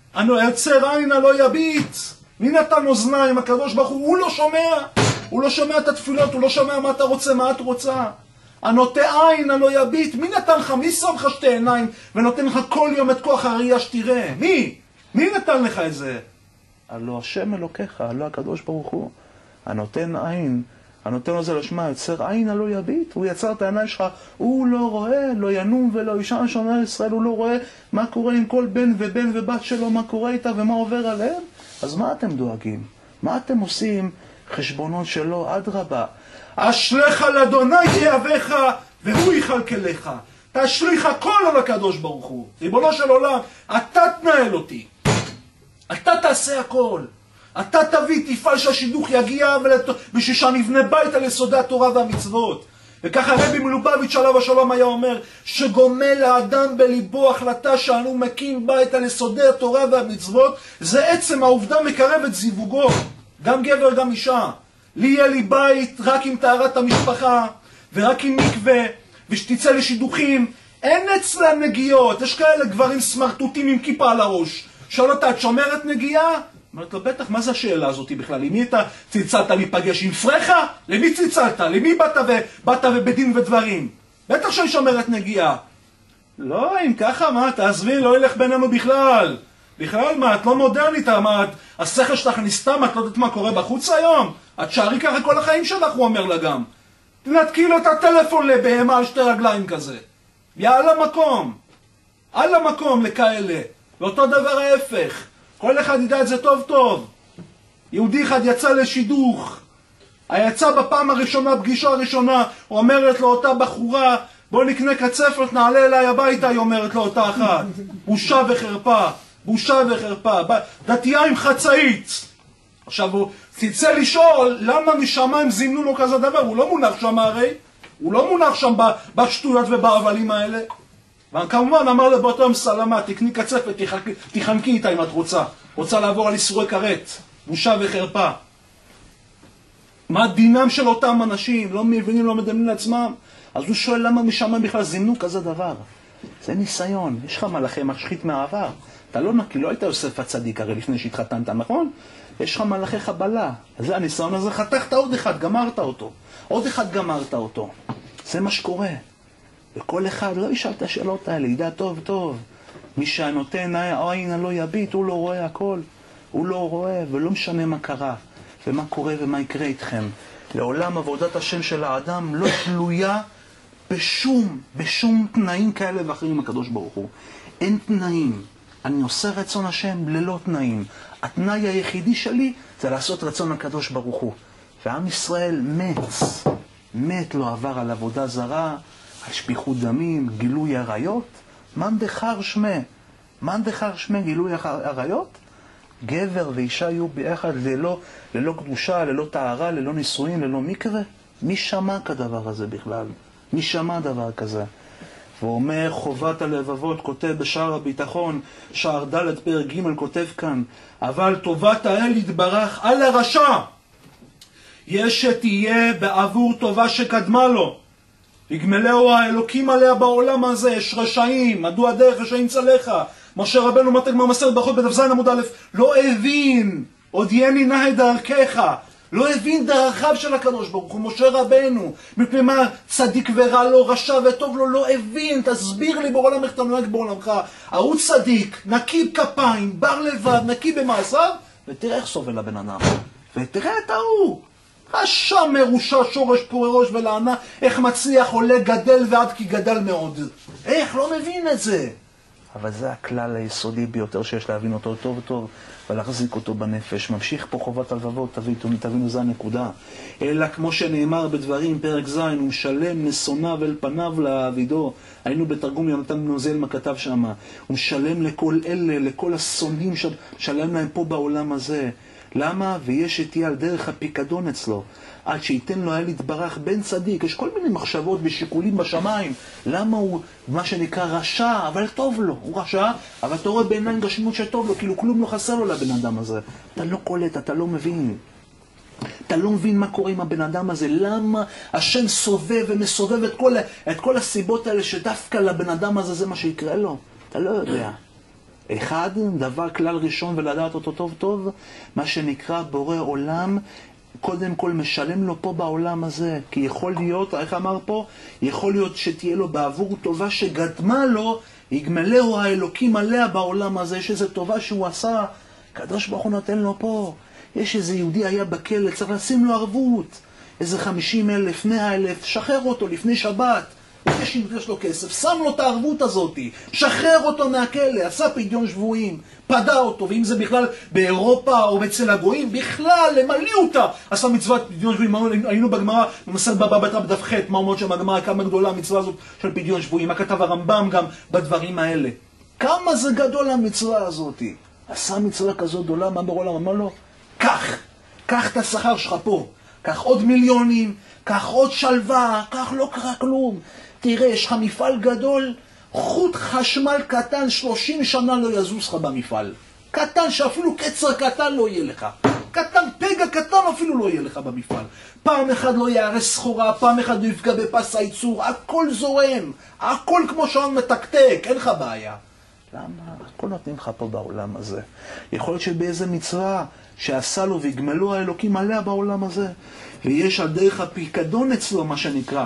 היוצר עין הלא יביט. מי נתן אוזניים? הקדוש ברוך הוא, הוא לא שומע. הוא לא שומע את התפילות, הוא לא שומע מה אתה רוצה, מה את רוצה. הנוטה עין הלא יביט. מי נתן לך? מי שם לך שתי עיניים ונותן לך כל יום את כוח הראייה שתראה? מי? מי נתן לך את זה? הלא השם אלוקיך, הלא הקדוש ברוך הוא. הנותן עין, הנותן לו זה לשמה, יוצר עין הלא יביט, הוא יצר את העיניים שלך, הוא לא רואה, לא ינום ולא ישן, שומר ישראל, הוא לא רואה מה קורה עם כל בן ובן ובת שלו, מה קורה איתה ומה עובר עליהם. אז מה אתם דואגים? מה אתם עושים? חשבונות שלו, אדרבה. אשריך לאדוני יאהבך והוא יכלכלך. תשליך הכל על הקדוש ברוך הוא. ריבונו של עולם, אתה תנהל אותי, אתה תעשה הכל, אתה תביא, תפעל שהשידוך יגיע בשביל שנבנה בית על יסודי התורה והמצוות. וככה רבי מלובביץ' עליו השלום היה אומר, שגומל לאדם בליבו החלטה שאנו מקים בית על יסודי התורה והמצוות, זה עצם העובדה מקרבת זיווגו, גם גבר גם אישה. לי יהיה לי בית רק עם טהרת המשפחה ורק עם מקווה, ושתצא לשידוכים, אין אצלם נגיעות. יש כאלה גברים סמרטוטים עם כיפה על הראש, שואל אותה, את שומרת נגיעה? אומרת לו, בטח, מה זה השאלה הזאת בכלל? למי אתה צלצלת להיפגש? עם פרחה? למי צלצלת? למי באת ובאת ובדין ודברים? בטח שאני שומרת נגיעה. לא, אם ככה, מה, תעזבי, לא ילך בינינו בכלל. בכלל, מה, את לא מודרנית, מה, את, השכל שלך נסתם, את לא יודעת מה קורה בחוץ היום? את שערי ככה כל החיים שלך, הוא אומר לה גם. תנתקי לו את הטלפון לבהמה על שתי רגליים כזה. יאללה מקום. על המקום לכאלה. ואותו דבר ההפך. כל אחד ידע את זה טוב טוב. יהודי אחד יצא לשידוך. היצא בפעם הראשונה, פגישה הראשונה, אומרת לו אותה בחורה, בוא נקנה קצפת, נעלה אליי הביתה, היא אומרת לו אותה אחת. בושה וחרפה. בושה וחרפה. דתייה עם חצאית. עכשיו הוא תצא לשאול למה משמיים זימנו לו כזה דבר. הוא לא מונח שם הרי. הוא לא מונח שם בשטויות ובעבלים האלה. וכמובן אמר לו באותו יום סלמה, תקני קצפת, תחנקי איתה אם את רוצה. רוצה לעבור על איסורי כרת. בושה וחרפה. מה דינם של אותם אנשים? לא מבינים, לא מדמיינים לעצמם. אז הוא שואל למה משמיים בכלל זימנו כזה דבר. זה ניסיון. יש לך מלאכי משחית מהעבר. אתה לא נקי, לא היית יוסף הצדיק הרי לפני שהתחתנת, נכון? יש לך מלאכי חבלה. אז זה הניסיון הזה, חתכת עוד אחד, גמרת אותו. עוד אחד גמרת אותו. זה מה שקורה. וכל אחד לא ישאל את השאלות האלה, ידע טוב טוב. מי שנותן העין הלא יביט, הוא לא רואה הכל. הוא לא רואה ולא משנה מה קרה ומה קורה ומה יקרה איתכם. לעולם עבודת השם של האדם לא תלויה בשום, בשום תנאים כאלה ואחרים הקדוש ברוך הוא. אין תנאים. אני עושה רצון השם ללא תנאים. התנאי היחידי שלי זה לעשות רצון הקדוש ברוך הוא. ועם ישראל מת, מת לא עבר על עבודה זרה, על שפיכות דמים, גילוי עריות. מן דחר שמה, מן דחר שמה גילוי עריות? גבר ואישה יהיו ביחד ללא, ללא קדושה, ללא טהרה, ללא נישואין, ללא מקווה. מי שמע כדבר הזה בכלל? מי שמע דבר כזה? והוא אומר, חובת הלבבות, כותב בשער הביטחון, שער ד' פרק ג' כותב כאן, אבל טובת האל יתברך על הרשע, יש שתהיה בעבור טובה שקדמה לו. יגמלהו האלוקים עליה בעולם הזה, יש רשעים, מדוע דרך רשעים צלחה? משה רבנו מתג מהמסרת ברכות בדף זין עמוד א', לא הבין הודיעני נא את דרכך. לא הבין דרכיו של הקדוש ברוך הוא, משה רבנו, מפני מה צדיק ורע לו, רשע וטוב לו, לא הבין. תסביר לי בעולם איך אתה נוהג בעולמך. ההוא צדיק, נקי כפיים, בר לבד, נקי במעשיו, ותראה איך סובל הבן אדם. ותראה את ההוא, רשע מרושע, שורש פורי ראש ולענה, איך מצליח, עולה, גדל ועד כי גדל מאוד. איך? לא מבין את זה. אבל זה הכלל היסודי ביותר שיש להבין אותו טוב טוב ולהחזיק אותו בנפש. ממשיך פה חובת הלבבות, תבינו, תבינו, זה הנקודה. אלא כמו שנאמר בדברים, פרק ז', הוא משלם נסוניו אל פניו לעבידו. היינו בתרגום יונתן נוזל מה כתב שם. הוא משלם לכל אלה, לכל השונאים, משלם להם פה בעולם הזה. למה? ויש שתהיה על דרך הפיקדון אצלו, עד שייתן לו היה להתברך בן צדיק. יש כל מיני מחשבות ושיקולים בשמיים. למה הוא, מה שנקרא, רשע, אבל טוב לו. הוא רשע, אבל אתה רואה בעיניים גשמות שטוב לו, כאילו כלום לא חסר לו לבן אדם הזה. אתה לא קולט, אתה לא מבין. אתה לא מבין מה קורה עם הבן אדם הזה. למה השם סובב ומסובב את כל, את כל הסיבות האלה שדווקא לבן אדם הזה זה מה שיקרה לו? אתה לא יודע. אחד, דבר כלל ראשון ולדעת אותו טוב טוב, מה שנקרא בורא עולם, קודם כל משלם לו פה בעולם הזה. כי יכול להיות, איך אמר פה? יכול להיות שתהיה לו בעבור טובה שגדמה לו, יגמלהו האלוקים עליה בעולם הזה. יש איזו טובה שהוא עשה, קדוש ברוך הוא נותן לו פה. יש איזה יהודי היה בכלא, צריך לשים לו ערבות. איזה חמישים אלף, מאה אלף, שחרר אותו לפני שבת. יש אם יש לו כסף, שם לו את הערבות הזאת, שחרר אותו מהכלא, עשה פדיון שבויים, פדה אותו, ואם זה בכלל באירופה או אצל הגויים, בכלל, למלא אותה. עשה מצוות פדיון שבויים, היינו בגמרא, במסכת בבא בתרא בדף ח', מה אומרת שם הגמרא, כמה גדולה המצווה הזאת של פדיון שבויים, מה כתב הרמב"ם גם בדברים האלה. כמה זה גדול המצווה הזאת. עשה מצווה כזאת גדולה, מה בעולם אמר לו? קח, קח את השכר שלך פה, קח עוד מיליונים, קח עוד שלווה, קח לא קרה כלום. תראה, יש לך מפעל גדול, חוט חשמל קטן, שלושים שנה לא יזוז לך במפעל. קטן, שאפילו קצר קטן לא יהיה לך. קטן, פגע קטן אפילו לא יהיה לך במפעל. פעם אחד לא יערס סחורה, פעם אחד לא יפגע בפס הייצור, הכל זורם, הכל כמו שעון מתקתק, אין לך בעיה. למה? הכל נותנים לך פה בעולם הזה. יכול להיות שבאיזה מצווה שעשה לו ויגמלו האלוקים עליה בעולם הזה. ויש על דרך הפיקדון אצלו, מה שנקרא.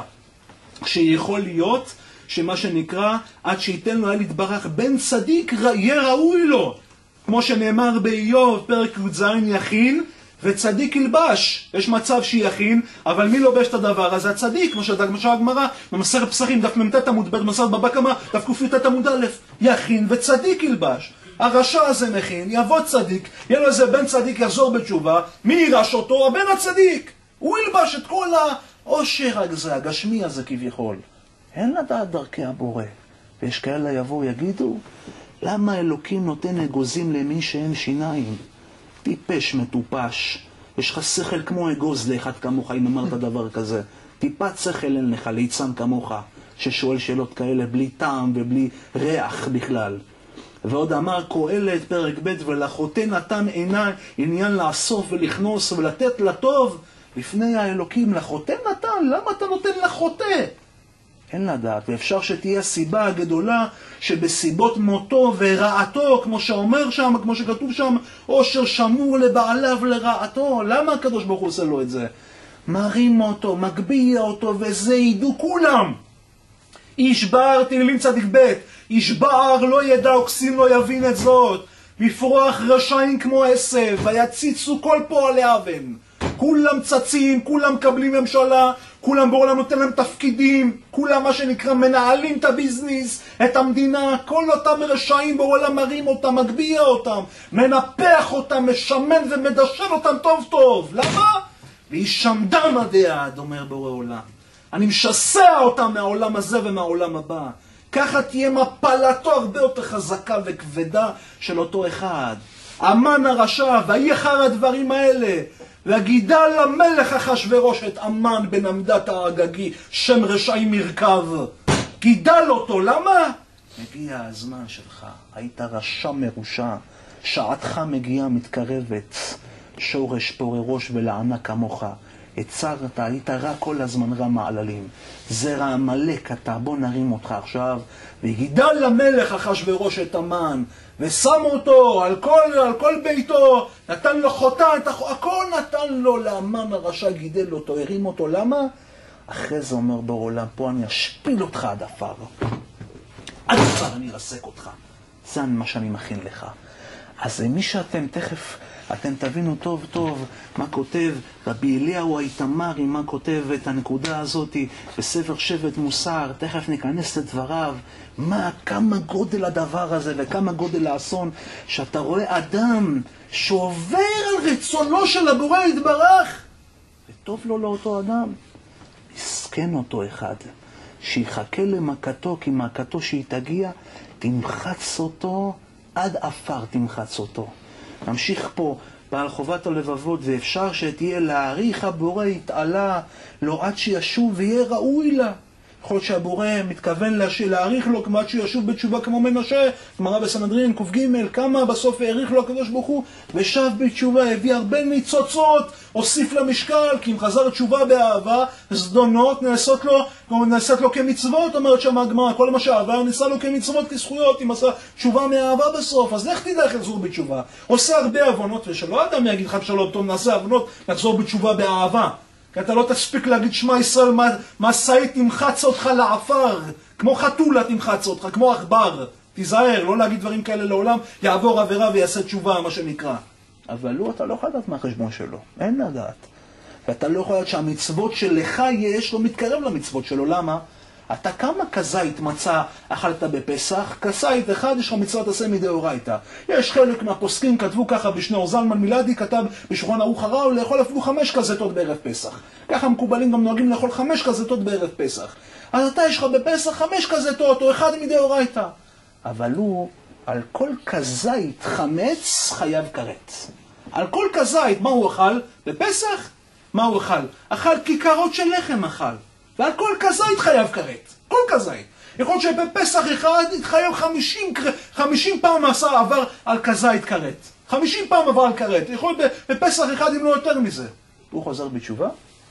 שיכול להיות שמה שנקרא, עד שייתן לו היה להתברך בן צדיק, יהיה ראוי לו. כמו שנאמר באיוב, פרק י"ז, יכין וצדיק ילבש. יש מצב שיכין, אבל מי לובש את הדבר הזה? הצדיק, כמו שדגמשה הגמרא, במסכת פסחים, דף מ"ט עמוד ב', במסכת בבא קמא, דף ק"ט עמוד א', יכין וצדיק ילבש. הרשע הזה מכין, יבוא צדיק, יהיה לו איזה בן צדיק, יחזור בתשובה, מי יירש אותו? הבן הצדיק. הוא ילבש את כל העושר הזה, הגשמי הזה כביכול. אין לדעת דרכי הבורא. ויש כאלה יבואו יגידו, למה אלוקים נותן אגוזים למי שאין שיניים? טיפש מטופש. יש לך שכל כמו אגוז לאחד כמוך, אם אמרת דבר כזה. טיפת שכל אין לך, ליצן כמוך, ששואל שאלות כאלה בלי טעם ובלי ריח בכלל. ועוד אמר קהלת פרק ב' ולחוטא נתן עיניים, עניין לאסוף ולכנוס ולתת לטוב לפני האלוקים. לחוטא נתן, למה אתה נותן לחוטא? אין לדעת, ואפשר שתהיה הסיבה הגדולה שבסיבות מותו ורעתו, כמו שאומר שם, כמו שכתוב שם, עושר שמור לבעליו לרעתו. למה הקדוש ברוך הוא עושה לו את זה? מרים אותו, מגביע אותו, וזה ידעו כולם. ישבר, תהילים צדיק ב', ישבר, לא ידע, אוקסין לא יבין את זאת. בפרוח רשעים כמו עשב, ויציצו כל פועלי אבן. כולם צצים, כולם מקבלים ממשלה, כולם בעולם נותן להם תפקידים, כולם מה שנקרא מנהלים את הביזניס, את המדינה, כל אותם רשעים בעולם מרים אותם, מגביע אותם, מנפח אותם, משמן ומדשן אותם טוב טוב. למה? וישמדם עדי עד, אומר בורא עולם. אני משסע אותם מהעולם הזה ומהעולם הבא. ככה תהיה מפלתו הרבה יותר חזקה וכבדה של אותו אחד. המן הרשע, ויהי אחר הדברים האלה, וגידל למלך אחשוורוש את המן בן עמדת האגגי, שם רשעים מרכב. גידל אותו, למה? מגיע הזמן שלך, היית רשע מרושע, שעתך מגיעה מתקרבת, שורש פורי ראש ולענה כמוך. הצרת, היית רע כל הזמן, רע מעללים. זרע עמלק אתה, בוא נרים אותך עכשיו. ויגידל למלך אחשוורוש את המן, ושם אותו על כל, על כל ביתו, נתן לו חותן, הכל נתן לו, להמן הרשע גידל אותו, הרים אותו, למה? אחרי זה אומר בעולם, פה אני אשפיל אותך עד עפר. עד עפר אני ארסק אותך. זה מה שאני מכין לך. אז מי שאתם תכף, אתם תבינו טוב טוב מה כותב רבי אליהו האיתמרי, מה כותב את הנקודה הזאת בספר שבט מוסר, תכף ניכנס לדבריו, מה, כמה גודל הדבר הזה וכמה גודל האסון, שאתה רואה אדם שעובר על רצונו של הבורא יתברך, וטוב לו לאותו אדם. מסכן אותו אחד, שיחכה למכתו, כי מכתו שהיא תגיע, תמחץ אותו, עד עפר תמחץ אותו. נמשיך פה בעל חובת הלבבות, ואפשר שתהיה להעריך הבורא יתעלה לו עד שישוב ויהיה ראוי לה. יכול להיות שהבורא מתכוון להעריך לו כמו עד שישוב בתשובה כמו מנשה. גמרא בסנהדרין ק"ג, כמה בסוף העריך לו הקדוש ברוך הוא ושב בתשובה, הביא הרבה ניצוצות, הוסיף למשקל, כי אם חזר תשובה באהבה, זדונות נעשות לו, נעשות לו כמצוות, אומרת שם הגמרא, כל מה שעבר נעשה לו כמצוות, כזכויות, אם עשה תשובה מאהבה בסוף, אז לך תדע איך לחזור בתשובה. עושה הרבה עוונות, ושלא אדם יגיד חד שלום, טוב נעשה עוונות, נחזור בתשובה באהבה. כי אתה לא תספיק להגיד שמע ישראל, מסעי תמחץ אותך לעפר, כמו חתולה תמחץ אותך, כמו עכבר. תיזהר, לא להגיד דברים כאלה לעולם, יעבור עבירה ויעשה תשובה, מה שנקרא. אבל לא, אתה לא יכול לדעת מה החשבון שלו, אין לדעת. ואתה לא יכול לדעת שהמצוות שלך יש לא מתקרב למצוות שלו, למה? אתה כמה כזית מצא אכלת בפסח? כזית אחד יש לך מצוות עשה מדאורייתא. יש חלק מהפוסקים כתבו ככה, בשניאור זלמן מילדי כתב בשולחן ערוך הר"י, לאכול אפילו חמש כזיתות בערב פסח. ככה מקובלים גם נוהגים לאכול חמש כזיתות בערב פסח. אז אתה יש לך בפסח חמש כזיתות או אחד מדאורייתא. אבל הוא על כל כזית חמץ חייב כרת. על כל כזית, מה הוא אכל? בפסח? מה הוא אכל? אכל כיכרות של לחם אכל. ועל כל כזית חייב כרת. כל כזית. יכול להיות שבפסח אחד התחייב חמישים, חמישים פעם עשה עבר על כזית כרת. חמישים פעם עבר על כרת. יכול להיות בפסח אחד אם לא יותר מזה. הוא חוזר בתשובה?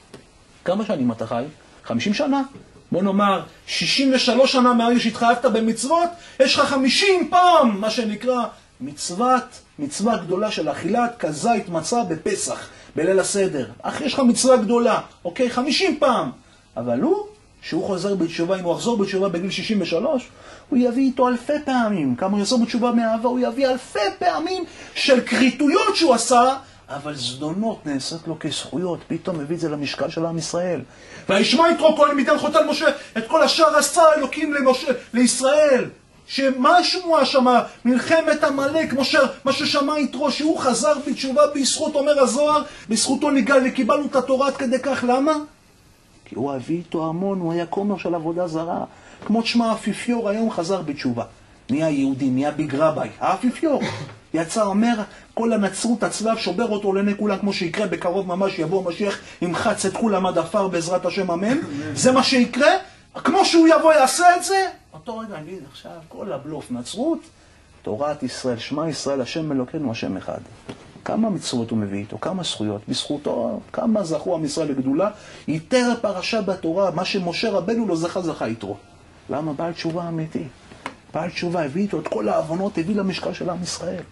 כמה שנים אתה חי? חמישים שנה? בוא נאמר, שישים ושלוש שנה מהרגע שהתחייבת במצוות, יש לך חמישים פעם, מה שנקרא, מצוות, מצווה גדולה של אכילת כזית מצה בפסח, בליל הסדר. אך יש לך מצווה גדולה, אוקיי? חמישים פעם. אבל הוא, שהוא חוזר בתשובה, אם הוא יחזור בתשובה בגיל שישים ושלוש, הוא יביא איתו אלפי פעמים. כמה הוא יחזור בתשובה מאהבה, הוא יביא אלפי פעמים של קריטויות שהוא עשה, אבל זדונות נעשות לו כזכויות, פתאום מביא את זה למשקל של עם ישראל. וישמע יתרו כהן מיתן חוטן משה, את כל השאר עשה אלוקים למשה, לישראל. שמה שמוע שמה, מלחמת עמלק, משה, מה ששמע יתרו, שהוא חזר בתשובה בזכות, אומר הזוהר, בזכותו ניגל וקיבלנו את התורה עד כדי כך, למה? כי הוא הביא איתו המון, הוא היה כומר של עבודה זרה. כמו תשמע האפיפיור היום חזר בתשובה. נהיה יהודי, נהיה ביג רבי, האפיפיור. יצא אומר, כל הנצרות הצלב שובר אותו לעיני כולם, כמו שיקרה בקרוב ממש, יבוא המשיח, ימחץ את כולם עד עפר בעזרת השם אמן. זה מה שיקרה, כמו שהוא יבוא יעשה את זה. אותו רגע נגיד עכשיו, כל הבלוף נצרות, תורת ישראל, שמע ישראל, השם אלוקינו, השם אחד. כמה מצוות הוא מביא איתו, כמה זכויות, בזכותו, כמה זכו עם ישראל לגדולה, יותר פרשה בתורה, מה שמשה רבנו לא זכה זכה יתרו. למה? בעל תשובה אמיתי. בעל תשובה הביא איתו את כל העוונות, הביא למשקל של עם ישראל.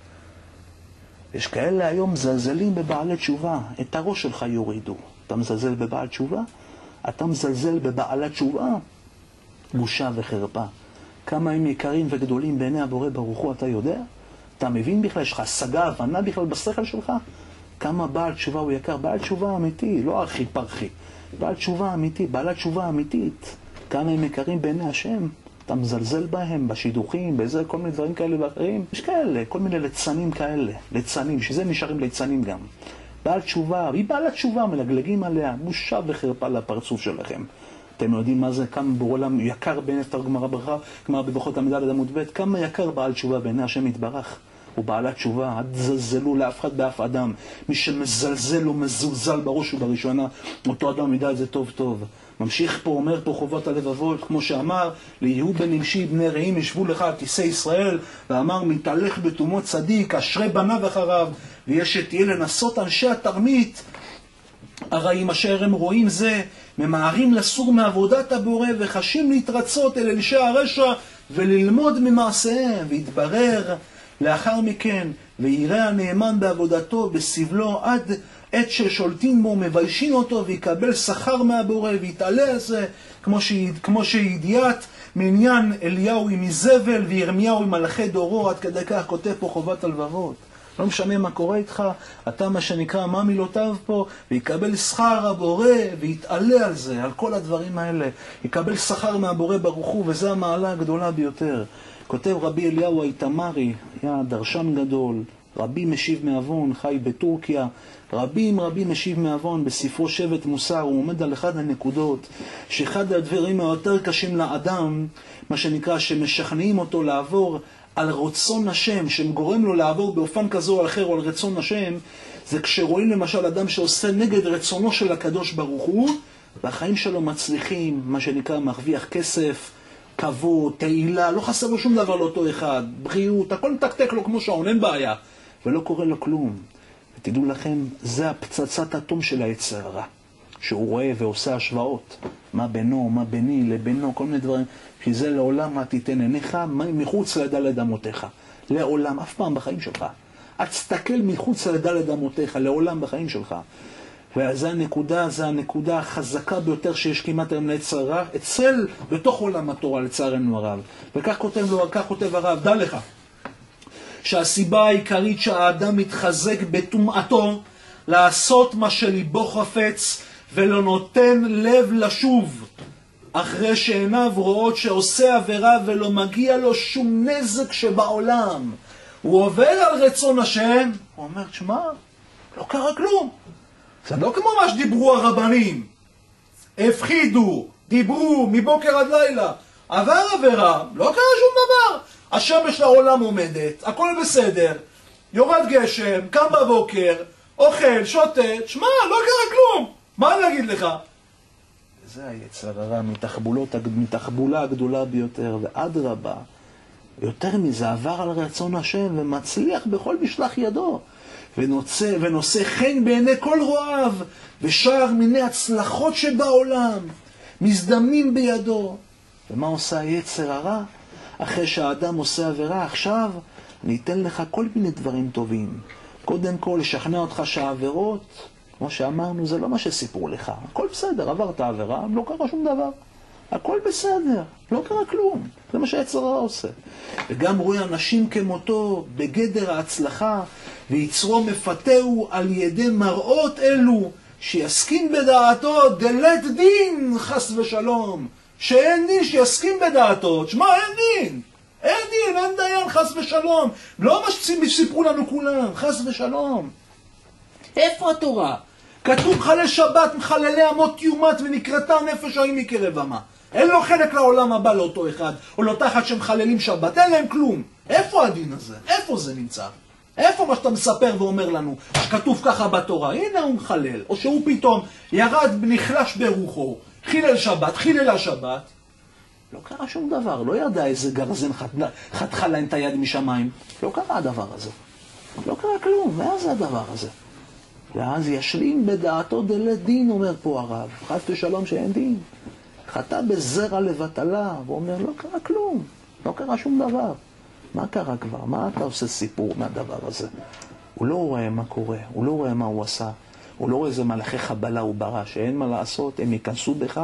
יש כאלה היום זלזלים בבעלי תשובה, את הראש שלך יורידו. אתה מזלזל בבעל תשובה? אתה מזלזל בבעלי תשובה? בושה וחרפה. כמה הם יקרים וגדולים בעיני הבורא ברוך הוא, אתה יודע? אתה מבין בכלל, יש לך השגה, הבנה בכלל בשכל שלך? כמה בעל תשובה הוא יקר? בעל תשובה אמיתי, לא ארכי פרחי. בעל תשובה אמיתי, בעלת תשובה אמיתית. כמה הם יקרים בעיני השם? אתה מזלזל בהם, בשידוכים, בזה, כל מיני דברים כאלה ואחרים. יש כאלה, כל מיני ליצנים כאלה, ליצנים, שזה נשארים ליצנים גם. בעל תשובה, היא בעלת תשובה, מלגלגים עליה, בושה וחרפה לפרצוף שלכם. אתם יודעים מה זה, כמה בעולם יקר בעיני הפטר גמרא ברכה, גמרא בברכות עמידה עמוד ב', כמה יקר בעל תשובה בעיני השם יתברך. הוא בעלת תשובה, אל תזלזלו לאף אחד באף אדם. מי שמזלזל או מזולזל בראש ובראשונה, אותו אדם ידע את זה טוב טוב. ממשיך פה, אומר פה חובת הלבבות, כמו שאמר, ליהוא בן נמשי בני רעים ישבו לך על כיסא ישראל, ואמר מתהלך בתומו צדיק, אשרי בניו אחריו, ויש שתהיה לנסות אנשי התרמית, הרעים אשר הם רואים זה, ממהרים לסור מעבודת הבורא וחשים להתרצות אל אנשי הרשע וללמוד ממעשיהם, והתברר לאחר מכן, ויראה הנאמן בעבודתו בסבלו עד עת ששולטים בו, מביישים אותו ויקבל שכר מהבורא ויתעלה על זה, כמו, ש... כמו שידיעת מעניין אליהו עם איזבל וירמיהו עם מלאכי דורו, עד כדי כך כותב פה חובת הלבבות. לא משנה מה קורה איתך, אתה מה שנקרא, מה מילותיו פה, ויקבל שכר הבורא, ויתעלה על זה, על כל הדברים האלה. יקבל שכר מהבורא ברוך הוא, וזה המעלה הגדולה ביותר. כותב רבי אליהו האיתמרי, היה דרשן גדול, רבי משיב מאבון, חי בטורקיה, רבים רבים משיב מאבון בספרו שבט מוסר, הוא עומד על אחד הנקודות, שאחד הדברים היותר קשים לאדם, מה שנקרא, שמשכנעים אותו לעבור על רצון השם, שגורם לו לעבור באופן כזו או אחר או על רצון השם, זה כשרואים למשל אדם שעושה נגד רצונו של הקדוש ברוך הוא, והחיים שלו מצליחים, מה שנקרא, מרוויח כסף, כבוד, תהילה, לא חסר לו שום דבר לאותו אחד, בריאות, הכל מתקתק לו כמו שעון, אין בעיה, ולא קורה לו כלום. ותדעו לכם, זה הפצצת אטום של היצר הרע, שהוא רואה ועושה השוואות, מה בינו, מה ביני, לבינו, כל מיני דברים, כי זה לעולם מה תיתן עיניך, מחוץ לדלת אמותיך, לעולם, אף פעם בחיים שלך. את תסתכל מחוץ לדלת אמותיך, לעולם בחיים שלך. וזה הנקודה, זה הנקודה החזקה ביותר שיש כמעט היום ליצר הרע, אצל, בתוך עולם התורה, לצערנו הרב. וכך כותב לו, כך כותב הרב, דע לך, שהסיבה העיקרית שהאדם מתחזק בטומאתו, לעשות מה שליבו חפץ, ולא נותן לב לשוב, אחרי שעיניו רואות שעושה עבירה ולא מגיע לו שום נזק שבעולם. הוא עובר על רצון השם, הוא אומר, תשמע, לא קרה כלום. זה לא כמו מה שדיברו הרבנים. הפחידו, דיברו מבוקר עד לילה. עבר עבירה, לא קרה שום דבר. השמש לעולם עומדת, הכל בסדר. יורד גשם, קם בבוקר, אוכל, שותה, תשמע, לא קרה כלום. מה אני אגיד לך? זה היצר הרע, מתחבולות, מתחבולה הגדולה ביותר, ועד רבה, יותר מזה, עבר על רצון השם ומצליח בכל משלח ידו, ונושא, ונושא חן בעיני כל רואיו, ושאר מיני הצלחות שבעולם, מזדמים בידו. ומה עושה היצר הרע? אחרי שהאדם עושה עבירה, עכשיו אני אתן לך כל מיני דברים טובים. קודם כל, לשכנע אותך שהעבירות, כמו שאמרנו, זה לא מה שסיפרו לך. הכל בסדר, עברת עבירה, לא קרה שום דבר. הכל בסדר, לא קרה כלום. זה מה שהיצר הרע עושה. וגם רואה אנשים כמותו בגדר ההצלחה, ויצרו מפתהו על ידי מראות אלו, שיסכים בדעתו דלת דין, חס ושלום. שאין דין, שיסכים בדעתו. תשמע, אין דין. אין דין, אין דיין, חס ושלום. לא מה שסיפרו לנו כולם, חס ושלום. איפה התורה? כתוב חלל שבת, מחללי אמות יומת, ונקרתה נפש ההיא מקרב עמה. אין לו חלק לעולם הבא לאותו אחד, או לאותה אחת שמחללים שבת, אין להם כלום. איפה הדין הזה? איפה זה נמצא? איפה מה שאתה מספר ואומר לנו, שכתוב ככה בתורה? הנה הוא מחלל, או שהוא פתאום ירד נחלש ברוחו, חילל שבת, חילל השבת. לא קרה שום דבר, לא ידע איזה גרזן חתכה להם את היד משמיים. לא קרה הדבר הזה. לא קרה כלום, מה זה הדבר הזה? ואז ישלים בדעתו דלת דין, אומר פה הרב. חס ושלום שאין דין. חטא בזרע לבטלה, ואומר, לא קרה כלום. לא קרה שום דבר. מה קרה כבר? מה אתה עושה סיפור מהדבר הזה? הוא לא רואה מה קורה, הוא לא רואה מה הוא עשה. הוא לא רואה איזה מלאכי חבלה הוא ברא, שאין מה לעשות, הם ייכנסו בך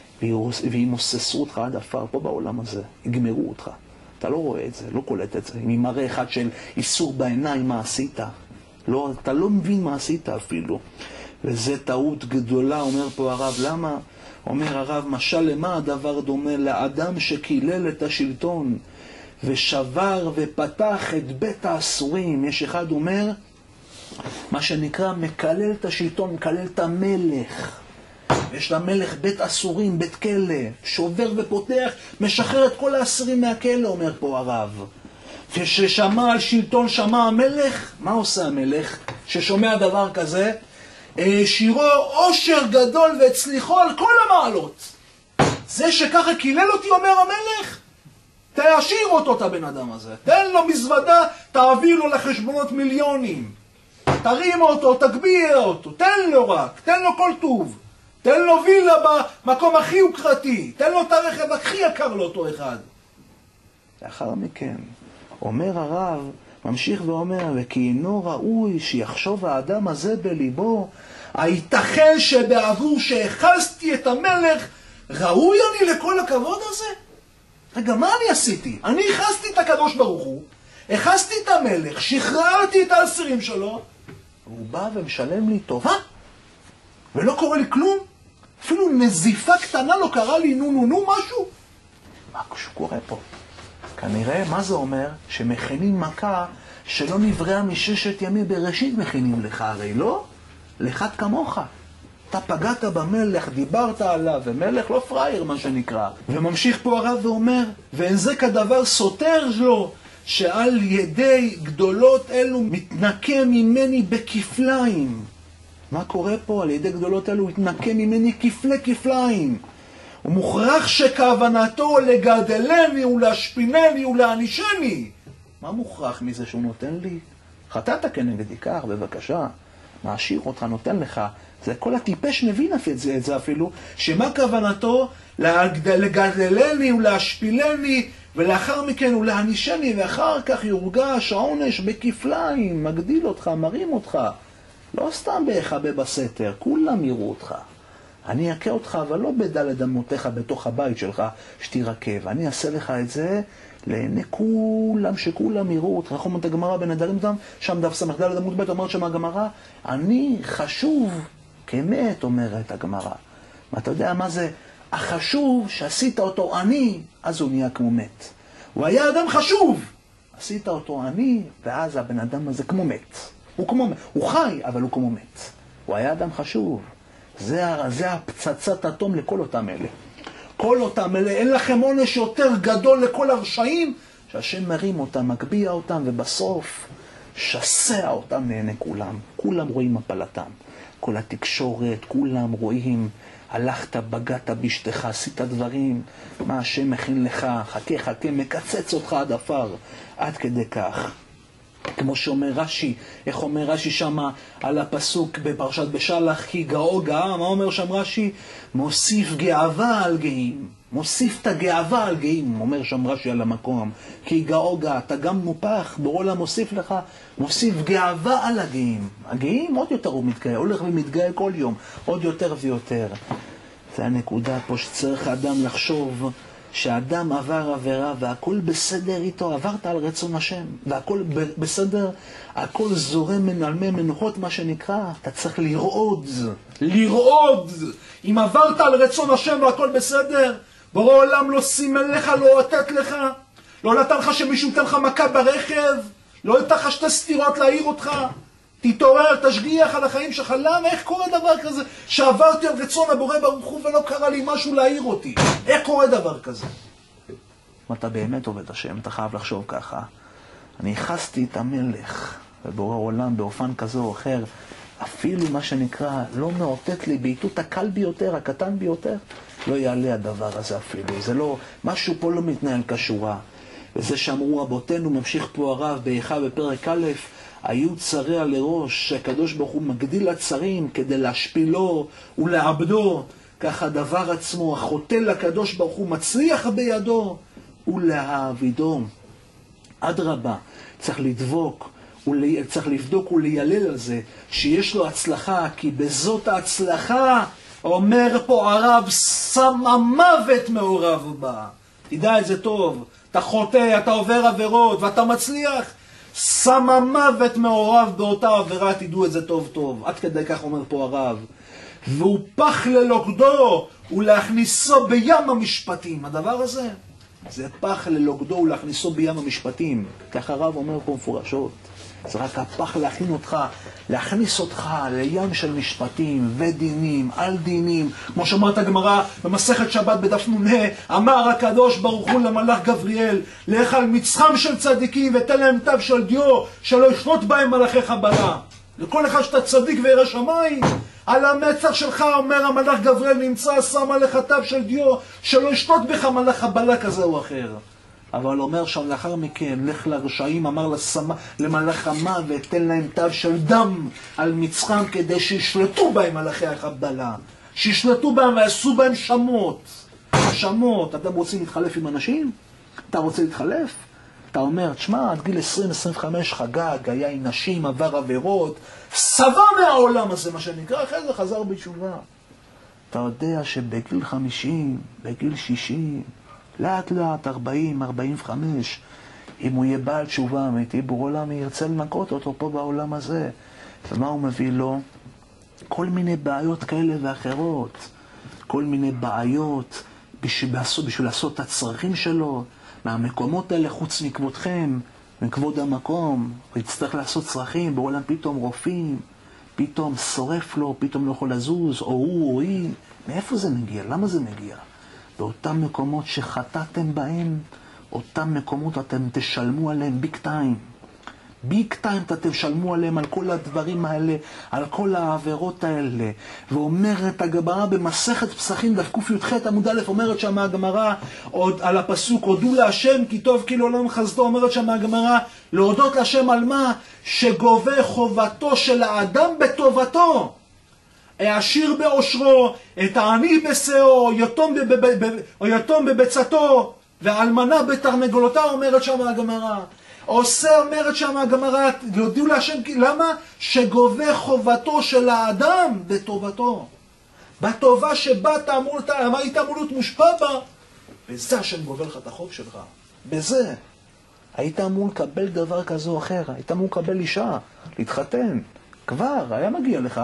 וימוססו אותך עד אפר פה בעולם הזה. יגמרו אותך. אתה לא רואה את זה, לא קולט את זה. עם מראה אחד של איסור בעיניים, מה עשית? לא, אתה לא מבין מה עשית אפילו. וזה טעות גדולה, אומר פה הרב. למה? אומר הרב, משל למה הדבר דומה? לאדם שקילל את השלטון ושבר ופתח את בית האסורים. יש אחד אומר, מה שנקרא מקלל את השלטון, מקלל את המלך. יש למלך בית אסורים, בית כלא, שובר ופותח, משחרר את כל האסורים מהכלא, אומר פה הרב. כששמע על שלטון, שמע המלך, מה עושה המלך ששומע דבר כזה? שירו עושר גדול והצליחו על כל המעלות. זה שככה קילל אותי, אומר המלך, תעשיר אותו את הבן אדם הזה, תן לו מזוודה, תעביר לו לחשבונות מיליונים. תרים אותו, תגביה אותו, תן לו רק, תן לו כל טוב. תן לו וילה במקום הכי יוקרתי, תן לו את הרכב הכי יקר לאותו אחד. לאחר מכן, אומר הרב, ממשיך ואומר, וכי אינו ראוי שיחשוב האדם הזה בליבו, הייתכן שבעבור שהחזתי את המלך, ראוי אני לכל הכבוד הזה? רגע, מה אני עשיתי? אני החזתי את הקדוש ברוך הוא, החזתי את המלך, שחררתי את האסירים שלו, והוא בא ומשלם לי טובה, ולא קורה לי כלום? אפילו נזיפה קטנה לא קרה לי, נו נו נו משהו? מה שקורה פה? כנראה, מה זה אומר? שמכינים מכה שלא נבראה מששת ימים בראשית מכינים לך, הרי לא? לאחד כמוך. אתה פגעת במלך, דיברת עליו, ומלך לא פראייר מה שנקרא. וממשיך פה הרב ואומר, ואין זה כדבר סותר לו, שעל ידי גדולות אלו מתנקה ממני בכפליים. מה קורה פה? על ידי גדולות אלו התנקה ממני כפלי כפליים. הוא מוכרח שכוונתו לגדלני ולהשפינני ולענישני. מה מוכרח מזה שהוא נותן לי? חטאת כנגד עיקר, בבקשה. מעשיר אותך, נותן לך. זה כל הטיפש מבין את זה, את זה אפילו. שמה כוונתו? לגדלני ולהשפילני, ולאחר מכן ולענישני, ואחר כך יורגש העונש בכפליים, מגדיל אותך, מרים אותך. לא סתם בהיחבא בסתר, כולם יראו אותך. אני אכה אותך, אבל לא בדלת אמותיך בתוך הבית שלך שתירקב. אני אעשה לך את זה לעיני כולם, שכולם יראו אותך. אנחנו אומרים את הגמרא בנדרים דם, שם דף סמך דלת אמות בית, אומרת שם הגמרא, אני חשוב כמת, אומרת הגמרא. ואתה יודע מה זה? החשוב שעשית אותו אני, אז הוא נהיה כמו מת. הוא היה אדם חשוב. עשית אותו אני, ואז הבן אדם הזה כמו מת. הוא כמו מת. הוא חי, אבל הוא כמו מת. הוא היה אדם חשוב. זה, זה הפצצת אטום לכל אותם אלה. כל אותם אלה, אין לכם עונש יותר גדול לכל הרשעים, שהשם מרים אותם, מגביה אותם, ובסוף שסע אותם לעיני כולם. כולם רואים הפלתם. כל התקשורת, כולם רואים, הלכת, בגעת בשתך, עשית דברים, מה השם מכין לך, חכה חכה, מקצץ אותך עד אפר, עד כדי כך. כמו שאומר רש"י, איך אומר רש"י שם על הפסוק בפרשת בשלח, כי גאו גאה, מה אומר שם רש"י? מוסיף גאווה על גאים, מוסיף את הגאווה על גאים, אומר שם רש"י על המקום, כי גאו גאה, אתה גם מופח, ברולה מוסיף לך, מוסיף גאווה על הגאים. הגאים עוד יותר הוא מתגאה, הולך ומתגאה כל יום, עוד יותר ויותר. זה הנקודה פה שצריך אדם לחשוב, שאדם עבר עבירה והכל בסדר איתו, עברת על רצון השם, והכל בסדר, הכל זורם מנעלמי מנוחות, מה שנקרא, אתה צריך לרעוד. לרעוד! אם עברת על רצון השם והכל בסדר, בורא עולם לא סימן לך, לא לתת לך, לא נתן לך שמישהו ייתן לך מכה ברכב, לא נתן לך שתי סתירות להעיר אותך, תתעורר, תשגיח על החיים שלך. למה? איך קורה דבר כזה? שעברתי על רצון הבורא ברוך הוא ולא קרה לי משהו להעיר אותי. איך קורה דבר כזה? אם אתה באמת עובד השם, אתה חייב לחשוב ככה. אני הכנסתי את המלך ובורא עולם באופן כזה או אחר, אפילו מה שנקרא לא מאותת לי בעיתות הקל ביותר, הקטן ביותר, לא יעלה הדבר הזה אפילו. זה לא, משהו פה לא מתנהל כשורה. וזה שאמרו רבותינו, ממשיך פה הרב באיכה בפרק א', היו צריה לראש, שהקדוש ברוך הוא מגדיל לצרים כדי להשפילו ולעבדו, כך הדבר עצמו, החוטא לקדוש ברוך הוא מצליח בידו ולהעבידו. אדרבה, צריך לדבוק, צריך לבדוק וליילל על זה, שיש לו הצלחה, כי בזאת ההצלחה, אומר פה הרב, שם המוות מעורב בה. תדע את זה טוב, אתה חוטא, אתה עובר עבירות ואתה מצליח, שם המוות מעורב באותה עבירה, תדעו את זה טוב טוב. עד כדי כך אומר פה הרב. והוא פח ללוכדו ולהכניסו בים המשפטים. הדבר הזה, זה פח ללוכדו ולהכניסו בים המשפטים. כך הרב אומר פה מפורשות. זה רק הפח להכין אותך, להכניס אותך לים של משפטים ודינים, על דינים. כמו שאמרת הגמרא במסכת שבת בדף נ"ה, אמר הקדוש ברוך הוא למלאך גבריאל, לך על מצחם של צדיקים ותן להם תו של דיו, שלא ישנות בהם מלאכי חבלה. לכל אחד שאתה צדיק וירא שמיים, על המצח שלך, אומר המלאך גבריאל, נמצא שם עליך תו של דיו, שלא ישנות בך מלאך חבלה כזה או אחר. אבל אומר שם לאחר מכן, לך לרשעים, אמר לסמה, למלאך המוות, תן להם תו של דם על מצחם כדי שישלטו בהם מלאכי החבלה. שישלטו בהם ויעשו בהם שמות. שמות, אתם רוצים להתחלף עם אנשים? אתה רוצה להתחלף? אתה אומר, תשמע, עד גיל עשרים עשרים וחמש חגג, היה עם נשים, עבר עבירות, סבא מהעולם הזה, מה שנקרא, אחרי זה חזר בתשובה. אתה יודע שבגיל חמישים, בגיל שישים, לאט לאט, ארבעים, ארבעים וחמש, אם הוא יהיה בעל תשובה אמיתי, בורא עולם ירצה לנקות אותו פה בעולם הזה. ומה הוא מביא לו? כל מיני בעיות כאלה ואחרות. כל מיני בעיות בשביל, בשביל לעשות את הצרכים שלו, מהמקומות האלה חוץ מכבודכם, מכבוד המקום. הוא יצטרך לעשות צרכים, בעולם פתאום רופאים, פתאום שורף לו, פתאום לא יכול לזוז, או הוא או היא. מאיפה זה מגיע? למה זה מגיע? באותם מקומות שחטאתם בהם, אותם מקומות אתם תשלמו עליהם ביג טיים. ביג טיים אתם תשלמו עליהם על כל הדברים האלה, על כל העבירות האלה. ואומרת הגמרא במסכת פסחים דף קי"ח עמוד א', אומרת שם הגמרא עוד על הפסוק הודו להשם כי טוב כי לעולם חסדו, אומרת שם הגמרא להודות להשם על מה? שגובה חובתו של האדם בטובתו, העשיר בעושרו, את העני בשאו, יתום או יתום בביצתו, ואלמנה בתרנגולתה, אומרת שם הגמרא. עושה, אומרת שם הגמרא, להודיעו להשם, למה? שגובה חובתו של האדם בטובתו. בטובה שבה אתה אמור, מה היית אמור להיות מושפע בה? בזה השם גובה לך את החוב שלך. בזה. היית אמור לקבל דבר כזה או אחר. היית אמור לקבל אישה, להתחתן. כבר, היה מגיע לך.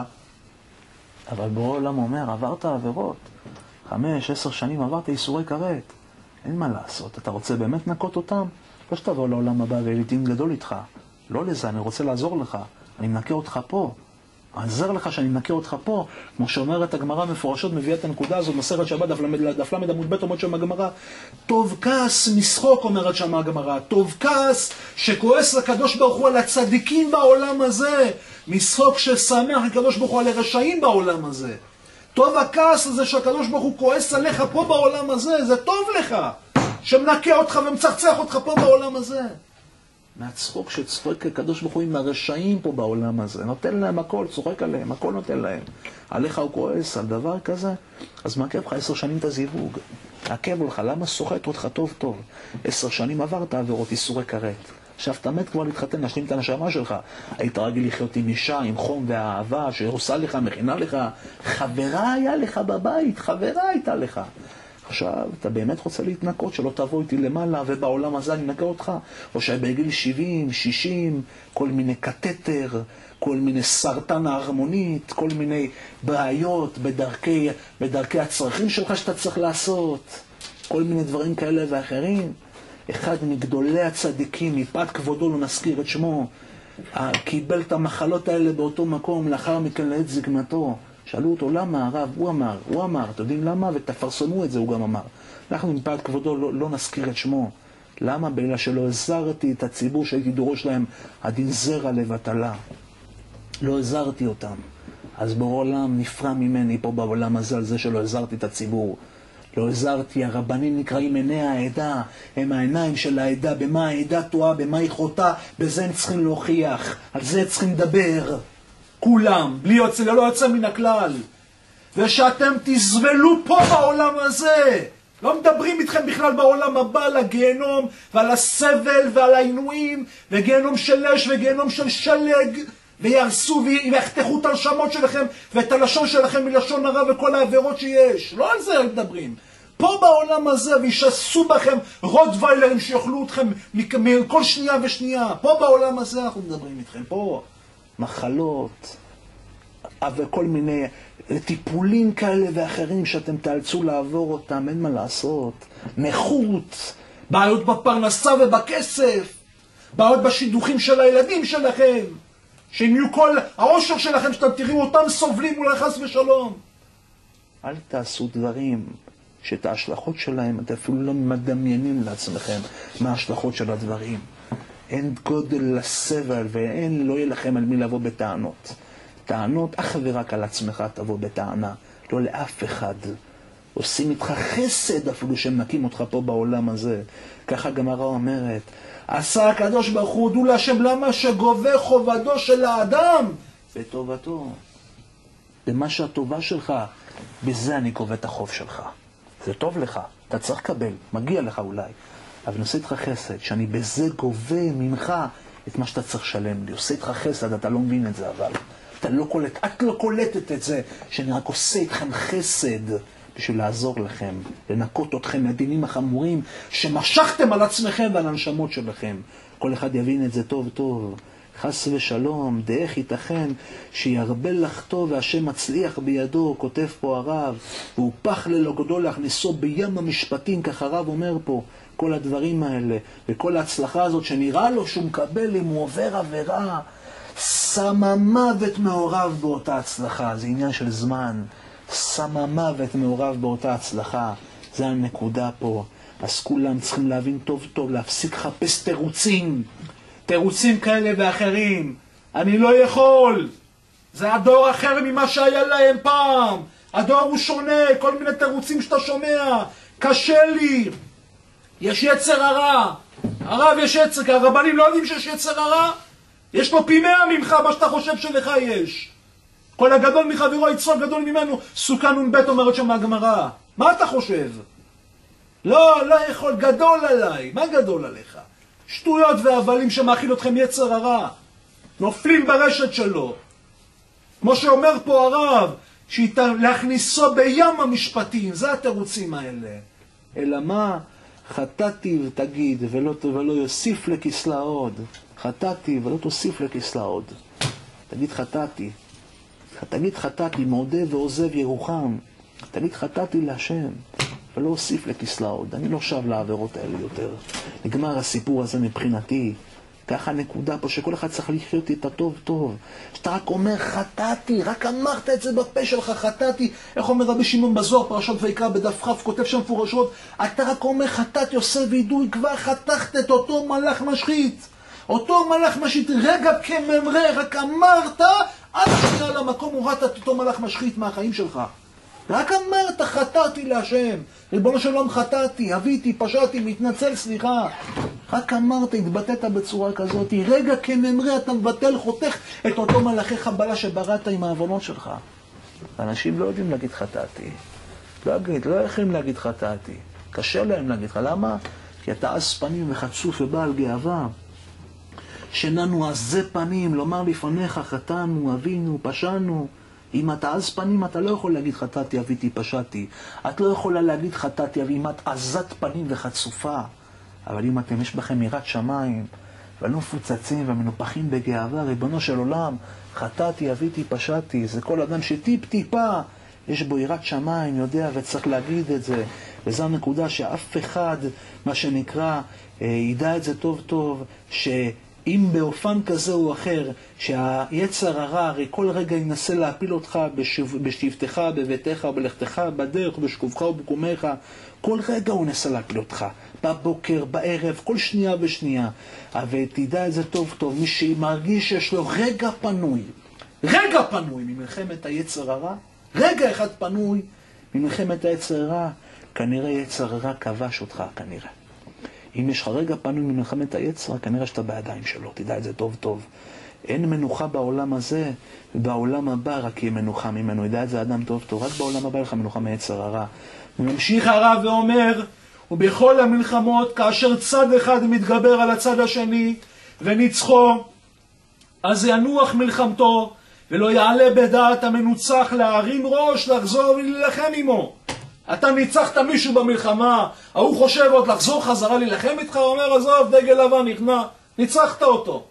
אבל בורא עולם אומר, עברת עבירות. חמש, עשר שנים עברת איסורי כרת. אין מה לעשות. אתה רוצה באמת לנקות אותם? לא שתבוא לעולם הבא וילדים גדול איתך. לא לזה, אני רוצה לעזור לך. אני מנקה אותך פה. אני עזר לך שאני מנקה אותך פה. כמו שאומרת הגמרא מפורשות, מביאה את הנקודה הזאת, מסכת שבת, דף למד עמוד ב', אומרת שם הגמרא, טוב כעס משחוק, אומרת שם הגמרא, טוב כעס שכועס לקדוש ברוך הוא על הצדיקים בעולם הזה, משחוק ששמח לקדוש ברוך הוא על הרשעים בעולם הזה. טוב הכעס הזה שהקדוש ברוך הוא כועס עליך פה בעולם הזה, זה טוב לך. שמנקה אותך ומצחצח אותך פה בעולם הזה. מהצחוק שצחוק הקדוש ברוך הוא עם הרשעים פה בעולם הזה. נותן להם הכל, צוחק עליהם, הכל נותן להם. עליך הוא כועס על דבר כזה, אז מעכב לך עשר שנים את הזיווג. מעכב לך, למה שוחק אותך טוב טוב? עשר שנים עברת עבירות איסורי כרת. עכשיו אתה מת כבר להתחתן, להשלים את הנשמה שלך. היית רגיל לחיות עם אישה, עם חום והאהבה, שעושה לך, מכינה לך. חברה היה לך בבית, חברה הייתה לך. עכשיו, אתה באמת רוצה להתנקות, שלא תבוא איתי למעלה, ובעולם הזה אני נקה אותך? או שבגיל שבעים, שישים, כל מיני קטטר, כל מיני סרטן ההרמונית, כל מיני בעיות בדרכי, בדרכי הצרכים שלך שאתה צריך לעשות, כל מיני דברים כאלה ואחרים. אחד מגדולי הצדיקים, מפאת כבודו לא נזכיר את שמו, קיבל את המחלות האלה באותו מקום, לאחר מכן לעת זקנתו. שאלו אותו למה הרב, הוא אמר, הוא אמר, אתם יודעים למה? ותפרסמו את זה, הוא גם אמר. אנחנו מפאת כבודו לא, לא נזכיר את שמו. למה? בגלל שלא עזרתי את הציבור שהייתי דורש להם הדין זרע לבטלה. לא עזרתי אותם. אז בעולם נפרע ממני פה בעולם הזה על זה שלא עזרתי את הציבור. לא עזרתי, הרבנים נקראים עיני העדה, הם העיניים של העדה, במה העדה טועה, במה היא חוטאה, בזה הם צריכים להוכיח, על זה צריכים לדבר. כולם, בלי יוצא, לא יוצא מן הכלל. ושאתם תזבלו פה בעולם הזה. לא מדברים איתכם בכלל בעולם הבא על הגיהנום ועל הסבל ועל העינויים, וגיהנום של אש וגיהנום של שלג, וירסו ויחתכו את הנשמות שלכם ואת הלשון שלכם מלשון הרע וכל העבירות שיש. לא על זה מדברים. פה בעולם הזה, וישסו בכם רוטוויילרים שיאכלו אתכם מכל שנייה ושנייה. פה בעולם הזה אנחנו מדברים איתכם. פה מחלות וכל מיני טיפולים כאלה ואחרים שאתם תאלצו לעבור אותם, אין מה לעשות. נכות, בעיות בפרנסה ובכסף, בעיות בשידוכים של הילדים שלכם, שאם יהיו כל העושר שלכם שאתם תראו אותם סובלים אולי חס ושלום. אל תעשו דברים שאת ההשלכות שלהם אתם אפילו לא מדמיינים לעצמכם מה ההשלכות של הדברים. אין גודל לסבל ואין, לא יהיה לכם על מי לבוא בטענות. טענות אך ורק על עצמך תבוא בטענה, לא לאף אחד. עושים איתך חסד אפילו שהם מקים אותך פה בעולם הזה. ככה הגמרא אומרת, עשה הקדוש ברוך הוא, הודו להשם, למה שגובה חובתו של האדם בטובתו. במה שהטובה שלך, בזה אני גובה את החוב שלך. זה טוב לך, אתה צריך לקבל, מגיע לך אולי. אבל אני עושה איתך חסד, שאני בזה גובה ממך את מה שאתה צריך לשלם לי. עושה איתך חסד, אתה לא מבין את זה, אבל אתה לא קולט, את לא קולטת את זה, שאני רק עושה איתכם חסד בשביל לעזור לכם, לנקות אתכם מהדינים החמורים שמשכתם על עצמכם ועל הנשמות שלכם. כל אחד יבין את זה טוב טוב. חס ושלום, דאיך ייתכן שירבה לחטוא והשם מצליח בידו, כותב פה הרב, והוא פח ללוגדו להכניסו בים המשפטים, כך הרב אומר פה, כל הדברים האלה, וכל ההצלחה הזאת שנראה לו שהוא מקבל אם הוא עובר עבירה, שמה מוות מעורב באותה הצלחה, זה עניין של זמן, שמה מוות מעורב באותה הצלחה, זה הנקודה פה. אז כולם צריכים להבין טוב טוב, להפסיק לחפש תירוצים, תירוצים כאלה ואחרים. אני לא יכול, זה הדור אחר ממה שהיה להם פעם, הדור הוא שונה, כל מיני תירוצים שאתה שומע, קשה לי, יש יצר הרע, הרב יש יצר, כי הרבנים לא יודעים שיש יצר הרע, יש לו פי מאה ממך מה שאתה חושב שלך יש. כל הגדול מחברו יצחק גדול ממנו, סוכה נון בית אומרת שם הגמרא. מה אתה חושב? לא, לא יכול, גדול עליי. מה גדול עליך? שטויות והבלים שמאכיל אתכם יצר הרע. נופלים ברשת שלו. כמו שאומר פה הרב, להכניסו בים המשפטים, זה התירוצים האלה. אלא מה? חטאתי ותגיד, ולא, ולא יוסיף לכסלה עוד. חטאתי ולא תוסיף לכסלה עוד. תגיד חטאתי. תגיד חטאתי, מודה ועוזב ירוחם. תגיד חטאתי להשם, ולא אוסיף לכסלה עוד. אני לא שב לעבירות האלה יותר. נגמר הסיפור הזה מבחינתי. ככה נקודה פה שכל אחד צריך לחיות איתה טוב טוב. שאתה רק אומר חטאתי, רק אמרת את זה בפה שלך, חטאתי. איך אומר רבי שמעון בזוהר, פרשת ויקרא בדף כ', כותב שם מפורשות, אתה רק אומר חטאתי, עושה וידוי, כבר חתכת את אותו מלאך משחית. אותו מלאך משחית, רגע כממרה, רק אמרת, עד שנייה למקום הורדת את אותו מלאך משחית מהחיים שלך. רק אמרת חטאתי להשם, ריבונו שלום חטאתי, הביתי, פשעתי, מתנצל, סליחה. רק אמרת, התבטאת בצורה כזאת, רגע כממרה אתה מבטל, חותך את אותו מלאכי חבלה שבראת עם העוונות שלך. אנשים לא יודעים להגיד חטאתי. לא אגיד, לא יכולים להגיד חטאתי. קשה להם להגיד לך, למה? כי אתה עז פנים וחצוף ובעל גאווה. שננו עזי פנים, לומר לפניך חטאנו, אבינו, פשענו. אם אתה עז פנים, אתה לא יכול להגיד חטאתי, אביתי, פשעתי. את לא יכולה להגיד חטאתי, אם את עזת פנים וחצופה. אבל אם אתם, יש בכם יראת שמיים, ולא מפוצצים ומנופחים בגאווה, ריבונו של עולם, חטאתי, אביתי, פשעתי. זה כל אדם שטיפ טיפה, יש בו יראת שמיים, יודע, וצריך להגיד את זה. וזו הנקודה שאף אחד, מה שנקרא, ידע את זה טוב טוב, ש... אם באופן כזה או אחר, שהיצר הרע הרי כל רגע ינסה להפיל אותך בשבתך, בביתך, בלכתך, בדרך, בשכובך ובקומך, כל רגע הוא ינסה להפיל אותך, בבוקר, בערב, כל שנייה ושנייה. אבל תדע את זה טוב טוב, מי שמרגיש שיש לו רגע פנוי, רגע פנוי ממלחמת היצר הרע, רגע אחד פנוי ממלחמת היצר הרע, כנראה יצר הרע כבש אותך כנראה. אם יש לך רגע פנוי ממלחמת היצר, כנראה שאתה בידיים שלו, תדע את זה טוב טוב. אין מנוחה בעולם הזה, ובעולם הבא רק יהיה מנוחה ממנו, ידע את זה אדם טוב טוב, רק בעולם הבא לך מנוחה מיצר הרע. ממשיך הרב ואומר, ובכל המלחמות, כאשר צד אחד מתגבר על הצד השני, וניצחו, אז ינוח מלחמתו, ולא יעלה בדעת המנוצח להרים ראש, לחזור ולהילחם עמו. אתה ניצחת מישהו במלחמה, ההוא חושב עוד לחזור חזרה להילחם איתך, הוא אומר, עזוב, דגל לבן נכנע, ניצחת אותו.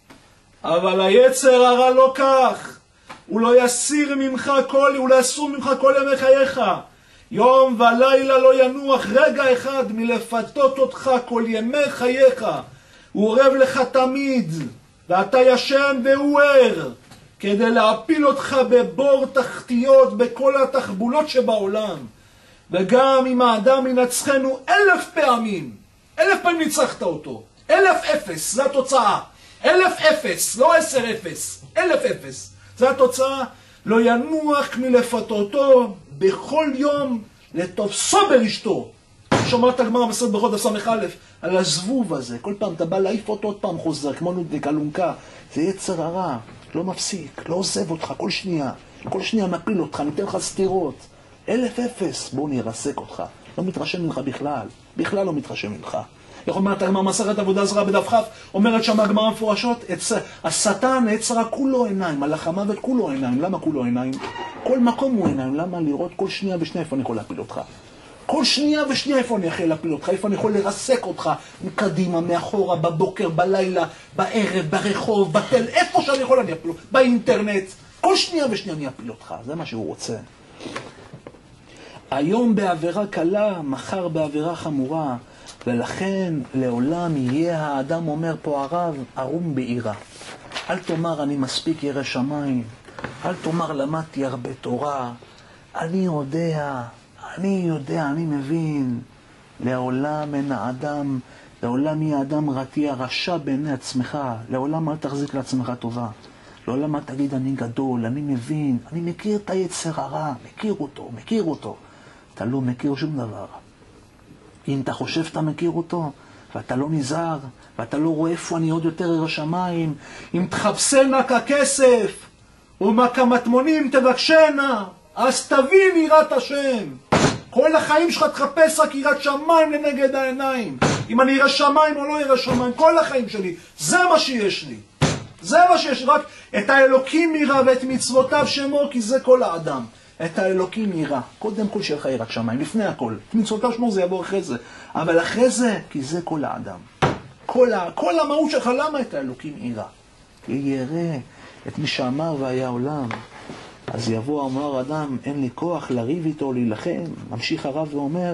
אבל היצר הרע לא כך, הוא לא יסיר ממך כל, הוא לא יסור ממך כל ימי חייך. יום ולילה לא ינוח רגע אחד מלפתות אותך כל ימי חייך. הוא עורב לך תמיד, ואתה ישן והוא ער, כדי להפיל אותך בבור תחתיות בכל התחבולות שבעולם. וגם אם האדם ינצחנו אלף פעמים, אלף פעמים ניצחת אותו, אלף אפס, זה התוצאה. אלף אפס, לא עשר אפס, אלף אפס, זה התוצאה. לא ינוח מלפתותו בכל יום לתופסו ברשתו. שומעת הגמרא מסרת ברכות דף ס"א על הזבוב הזה. כל פעם אתה בא להעיף אותו, עוד פעם חוזר, כמו נודניק, אלונקה. זה יצר הרע, לא מפסיק, לא עוזב אותך כל שנייה. כל שנייה מפיל אותך, ניתן לך סתירות. אלף אפס, בואו נרסק אותך. לא מתרשם ממך בכלל, בכלל לא מתרשם ממך. איך אומרת הגמרא מסכת עבודה זרה בדף כ', אומרת שם הגמרא מפורשות, השטן, יצר הרע כולו עיניים, מלאך המוות כולו עיניים. למה כולו עיניים? כל מקום הוא עיניים. למה? לראות כל שנייה ושנייה איפה אני יכול להפיל אותך. כל שנייה ושנייה איפה אני יכול להפיל אותך, איפה אני יכול לרסק אותך, מקדימה, מאחורה, בבוקר, בלילה, בערב, ברחוב, בתל, איפה שאני יכול אני אפיל אותך, באינטרנט. כל שנייה ושנייה אני אפיל אותך, זה מה שהוא רוצה. היום בעבירה קלה, מחר בעבירה חמורה, ולכן לעולם יהיה האדם, אומר פה הרב, ערום בעירה. אל תאמר אני מספיק ירא שמיים, אל תאמר למדתי הרבה תורה, אני יודע, אני יודע, אני מבין. לעולם אין האדם, לעולם יהיה האדם רתיע רשע בעיני עצמך, לעולם אל תחזיק לעצמך טובה. לעולם אל תגיד אני גדול, אני מבין, אני מכיר את היצר הרע, מכיר אותו, מכיר אותו. אתה לא מכיר שום דבר. אם אתה חושב שאתה מכיר אותו, ואתה לא נזהר, ואתה לא רואה איפה אני עוד יותר ירא שמיים, אם תחפשנה ככסף, ומכמטמונים תבקשנה, אז תבין יראת השם. כל החיים שלך תחפש רק יראת שמיים לנגד העיניים. אם אני ירא שמיים או לא ירא שמיים, כל החיים שלי, זה מה שיש לי. זה מה שיש לי, רק את האלוקים ירא ואת מצוותיו שמו, כי זה כל האדם. את האלוקים ירא. קודם כל שיהיה לך יראת שמיים, לפני הכל. את מצוותיו שמו זה יבוא אחרי זה. אבל אחרי זה, כי זה כל האדם. כל, ה... כל המהות שלך, למה את האלוקים ירא? כי ירא את מי שאמר והיה עולם. אז יבוא אמר אדם, אין לי כוח לריב איתו, להילחם. ממשיך הרב ואומר,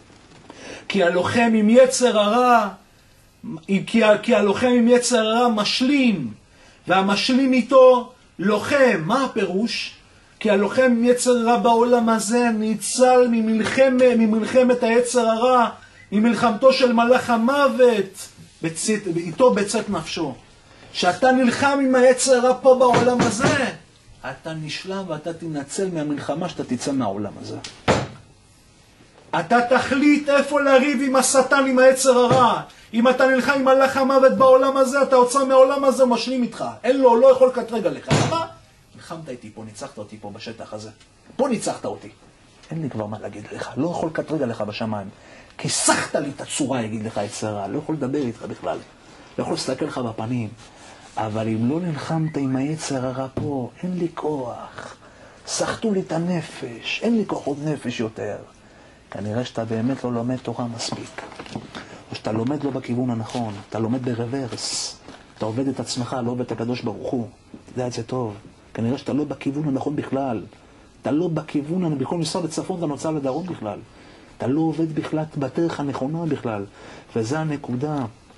כי הלוחם עם יצר הרע, כי, כי הלוחם עם יצר הרע משלים, והמשלים איתו לוחם. מה הפירוש? כי הלוחם עם יצר הרע בעולם הזה ניצל ממלחמת, ממלחמת היצר הרע, ממלחמתו של מלאך המוות, בצאת, איתו בצאת נפשו. שאתה נלחם עם היצר הרע פה בעולם הזה, אתה נשלם ואתה תנצל מהמלחמה שאתה תצא מהעולם הזה. אתה תחליט איפה לריב עם השטן, עם היצר הרע. אם אתה נלחם עם מלאך המוות בעולם הזה, אתה יוצא מהעולם הזה, משלים איתך. אין לו, לא יכול לקטרג עליך. למה? נלחמת איתי פה, ניצחת אותי פה בשטח הזה. פה ניצחת אותי. אין לי כבר מה להגיד לך. לא יכול לקטרג עליך בשמיים. כיסחת לי את הצורה, יגיד לך יצר הרע. לא יכול לדבר איתך בכלל. לא יכול להסתכל לך בפנים. אבל אם לא נלחמת עם היצר הרע פה, אין לי כוח. סחטו לי את הנפש. אין לי כוחות נפש יותר. כנראה שאתה באמת לא לומד תורה מספיק. או שאתה לומד לא בכיוון הנכון. אתה לומד ברוורס. אתה עובד את עצמך, לא עובד את הקדוש ברוך הוא. תדע את זה טוב. כנראה שאתה לא בכיוון הנכון בכלל. אתה לא בכיוון, בכל משרד לצפון אתה נוצא לדרום בכלל. אתה לא עובד בכלל בדרך הנכונה בכלל. וזה הנקודה.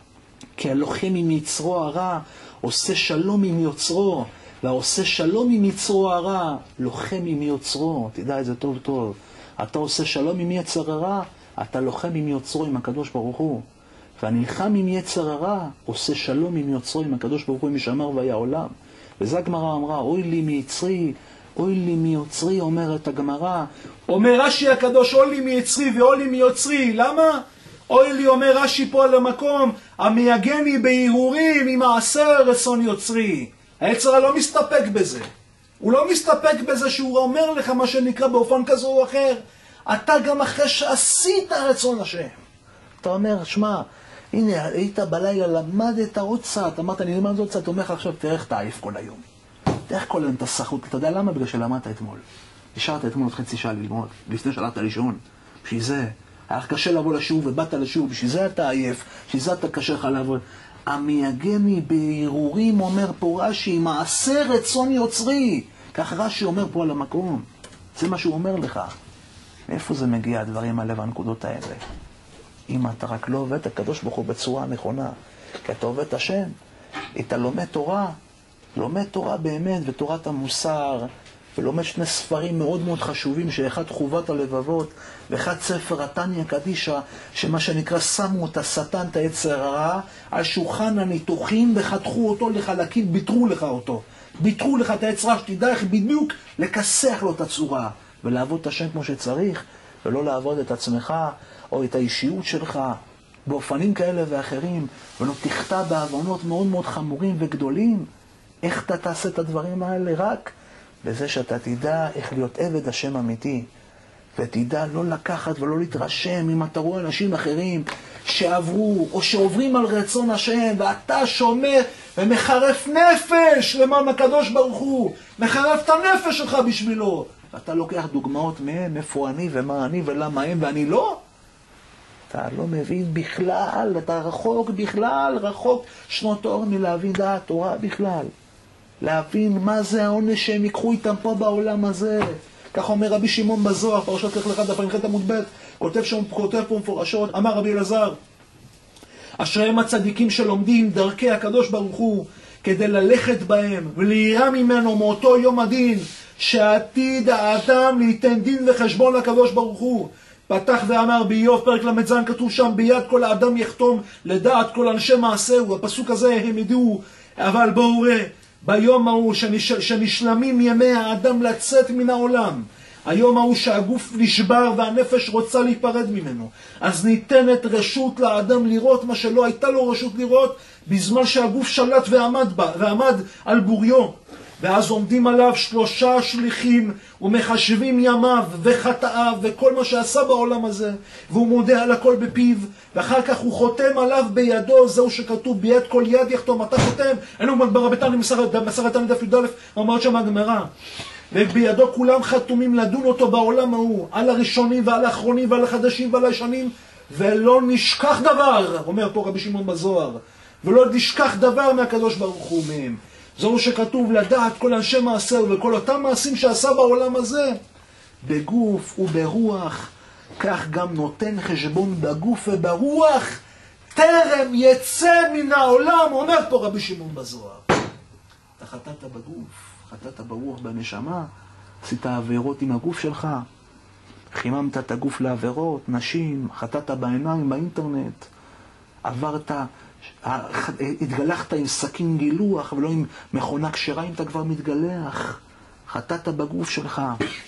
כי הלוחם עם יצרו הרע עושה שלום עם יוצרו. והעושה שלום עם יצרו הרע, לוחם עם יוצרו. תדע את זה טוב טוב. אתה עושה שלום עם יצר הרע, אתה לוחם עם יוצרו, עם הקדוש ברוך הוא. והנלחם עם יצר הרע, עושה שלום עם יוצרו, עם הקדוש ברוך הוא, עם משמר והיה עולם. וזה הגמרא אמרה, אוי לי מיצרי, אוי לי מיוצרי, אומרת הגמרא. אומר רש"י הקדוש, אוי לי מיצרי ואוי לי מיוצרי. למה? אוי לי, אומר רש"י פה על המקום, המייגני בהרהורים עם מעשה רצון יוצרי. היצר לא מסתפק בזה. הוא לא מסתפק בזה שהוא אומר לך מה שנקרא באופן כזה או אחר. אתה גם אחרי שעשית רצון השם. אתה אומר, שמע, הנה, היית בלילה, למדת עוד קצת. אמרת, אני למד עוד קצת, אומר לך עכשיו, תראה איך תעיף כל היום. תראה איך כל היום תסחוט. אתה יודע למה? בגלל שלמדת אתמול. נשארת אתמול עוד חצי שעה ללמוד. לפני שהלכת לישון. בשביל זה. היה קשה לבוא לשיעור ובאת לשיעור. בשביל זה אתה עייף. בשביל זה אתה קשה לך לעבוד. המייגני בהרהורים, אומר פה רש"י, מעשה רצון יוצרי. כך רש"י אומר פה על המקום. זה מה שהוא אומר לך. מאיפה זה מגיע הדברים האלה והנקודות האלה? אם אתה רק לא עובד את הקדוש ברוך הוא בצורה הנכונה, כי אתה עובד את השם, אתה לומד תורה, לומד תורה באמת ותורת המוסר, ולומד שני ספרים מאוד מאוד חשובים, שאחד חובת הלבבות, ואחד ספר התניא קדישא, שמה שנקרא שמו את השטן, את היצר הרע, על שולחן הניתוחים וחתכו אותו לחלקים, ביטרו לך אותו. ביטרו לך את היצר הרע, שתדע איך בדיוק לכסח לו את הצורה, ולעבוד את השם כמו שצריך, ולא לעבוד את עצמך או את האישיות שלך באופנים כאלה ואחרים, ולא תחטא בעוונות מאוד מאוד חמורים וגדולים. איך אתה תעשה את הדברים האלה? רק בזה שאתה תדע איך להיות עבד השם אמיתי, ותדע לא לקחת ולא להתרשם אם אתה רואה אנשים אחרים שעברו או שעוברים על רצון השם, ואתה שומע ומחרף נפש למען הקדוש ברוך הוא, מחרף את הנפש שלך בשבילו, ואתה לוקח דוגמאות מהם, איפה אני ומה אני ולמה הם ואני לא. אתה לא מבין בכלל, אתה רחוק בכלל, רחוק שנות אור מלהבין דעת תורה בכלל. להבין מה זה העונש שהם ייקחו איתם פה בעולם הזה. כך אומר רבי שמעון בזוהר, פרשת לך לך דף ע"ח עמוד ב', כותב שם, כותב פה מפורשות, אמר רבי אלעזר, אשריהם הצדיקים שלומדים דרכי הקדוש ברוך הוא, כדי ללכת בהם ולהירא ממנו מאותו יום הדין, שעתיד האדם ליתן דין וחשבון לקדוש ברוך הוא. פתח ואמר באיוב פרק למ"ז, כתוב שם, ביד כל האדם יחתום לדעת כל אנשי מעשהו. הפסוק הזה הם ידעו, אבל בואו ראה, ביום ההוא שנש... שנשלמים ימי האדם לצאת מן העולם, היום ההוא שהגוף נשבר והנפש רוצה להיפרד ממנו, אז ניתנת רשות לאדם לראות מה שלא הייתה לו רשות לראות בזמן שהגוף שלט ועמד, בה, ועמד על בוריו. ואז עומדים עליו שלושה שליחים ומחשבים ימיו וחטאיו וכל מה שעשה בעולם הזה, והוא מודה על הכל בפיו, ואחר כך הוא חותם עליו בידו. זהו שכתוב, ביד כל יד יחתום. אתה חותם, אין הוא ברבי תניא מסכת תענית דף י"א, אומרת שם הגמרא, ובידו כולם חתומים לדון אותו בעולם ההוא, על הראשונים ועל האחרונים ועל החדשים ועל הישנים, ולא נשכח דבר, אומר פה רבי שמעון בזוהר, ולא נשכח דבר מהקדוש ברוך הוא מהם. זהו שכתוב לדעת כל אנשי מעשר וכל אותם מעשים שעשה בעולם הזה, בגוף וברוח, כך גם נותן חשבון בגוף וברוח, טרם יצא מן העולם, אומר פה רבי שמעון בזוהר. אתה חטאת בגוף, חטאת ברוח, בנשמה, עשית עבירות עם הגוף שלך, חיממת את הגוף לעבירות, נשים, חטאת בעיניים, באינטרנט, עברת, התגלחת עם סכין גילוח ולא עם מכונה כשרה אם אתה כבר מתגלח, חטאת בגוף שלך,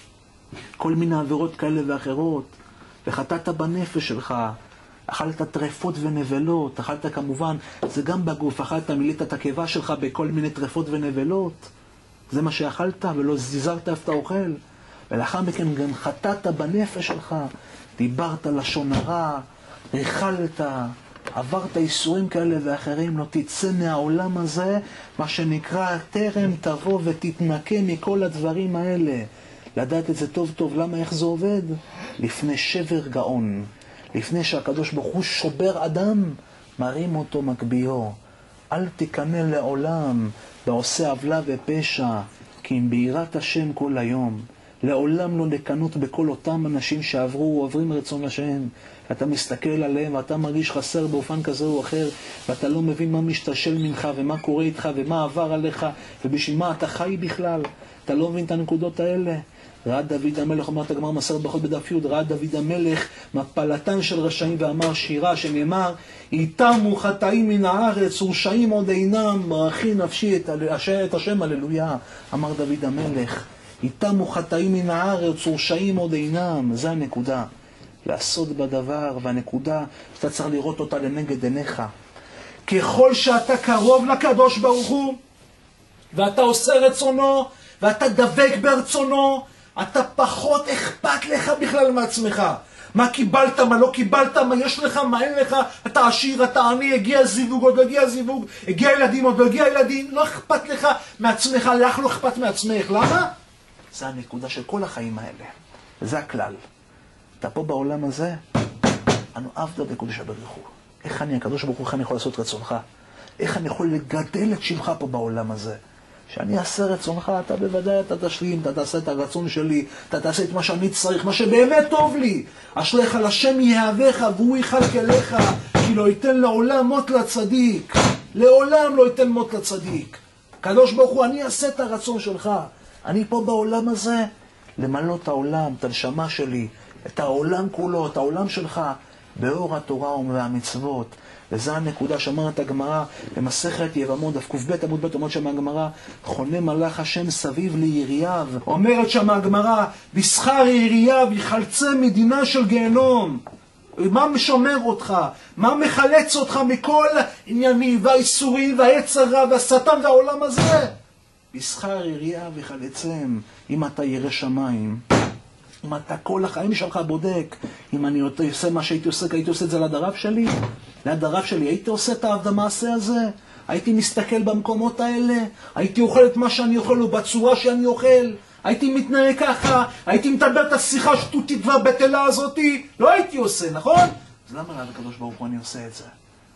כל מיני עבירות כאלה ואחרות, וחטאת בנפש שלך, אכלת טרפות ונבלות, אכלת כמובן, זה גם בגוף, אכלת, מילאת את הקיבה שלך בכל מיני טרפות ונבלות, זה מה שאכלת ולא זיזרת אף אתה אוכל, ולאחר מכן גם חטאת בנפש שלך, דיברת לשון הרע, ריחלת, עברת איסורים כאלה ואחרים, לא תצא מהעולם הזה, מה שנקרא טרם תבוא ותתנקה מכל הדברים האלה. לדעת את זה טוב טוב, למה איך זה עובד? לפני שבר גאון, לפני שהקדוש ברוך הוא שובר אדם, מרים אותו מקביעו. אל תקנה לעולם בעושה עוולה ופשע, כי אם ביראת השם כל היום. לעולם לא לקנות בכל אותם אנשים שעברו ועוברים רצון השם. אתה מסתכל עליהם ואתה מרגיש חסר באופן כזה או אחר, ואתה לא מבין מה משתשל ממך ומה קורה איתך ומה עבר עליך ובשביל מה אתה חי בכלל. אתה לא מבין את הנקודות האלה. ראה דוד המלך, אומרת הגמרא מסכת ברכות בדף י', ראה דוד המלך מפלתן של רשעים ואמר שירה, שנאמר, יתמו חטאים מן הארץ ורשעים עוד אינם, ברכי נפשי את, את השם, הללויה. אמר דוד המלך, יתמו חטאים מן הארץ ורשעים עוד אינם. זה הנקודה, לעשות בדבר, והנקודה שאתה צריך לראות אותה לנגד עיניך. ככל שאתה קרוב לקדוש ברוך הוא ואתה עושה רצונו ואתה דבק ברצונו, אתה פחות אכפת לך בכלל מעצמך. מה קיבלת, מה לא קיבלת, מה יש לך, מה אין לך, אתה עשיר, אתה עני, הגיע זיווג, עוד לא הגיע זיווג, הגיע ילדים, עוד לא הגיע ילדים, לא אכפת לך מעצמך, לך לא אכפת מעצמך. למה? זה הנקודה של כל החיים האלה. זה הכלל. אתה פה בעולם הזה, אנו עבדה בקודש ברוך הוא. איך אני, הקדוש ברוך הוא, איך אני יכול לעשות רצונך? איך אני יכול לגדל את שמך פה בעולם הזה? שאני אעשה רצונך, אתה בוודאי אתה תשלים, אתה תעשה את הרצון שלי, אתה תעשה את מה שאני צריך, מה שבאמת טוב לי. אשריך לשם יהבך והוא יכלכלך, כי לא ייתן לעולם מות לצדיק. לעולם לא ייתן מות לצדיק. קדוש ברוך הוא, אני אעשה את הרצון שלך. אני פה בעולם הזה, למלא את העולם, את הנשמה שלי, את העולם כולו, את העולם שלך, באור התורה והמצוות. וזו הנקודה שאומרת הגמרא במסכת יבמות, דף קב עמוד ב', אומרת שם הגמרא, חונה מלאך השם סביב ליריביו. אומרת שם הגמרא, בשכר יריביו יחלצה מדינה של גיהנום. מה משומר אותך? מה מחלץ אותך מכל עניינים והאיסורים והיצר רע והשטן והעולם הזה? בשכר יריביו יחלצם. אם אתה ירא שמיים, אם אתה כל החיים שלך בודק, אם אני עושה מה שהייתי עושה, הייתי עושה את זה ליד הרב שלי, ליד הרב שלי, הייתי עושה את המעשה הזה, הייתי מסתכל במקומות האלה, הייתי אוכל את מה שאני אוכל ובצורה שאני אוכל, הייתי מתנהג ככה, הייתי מדבר את השיחה שטותית והבטלה הזאת, לא הייתי עושה, נכון? אז למה ליד הקדוש ברוך הוא אני עושה את זה?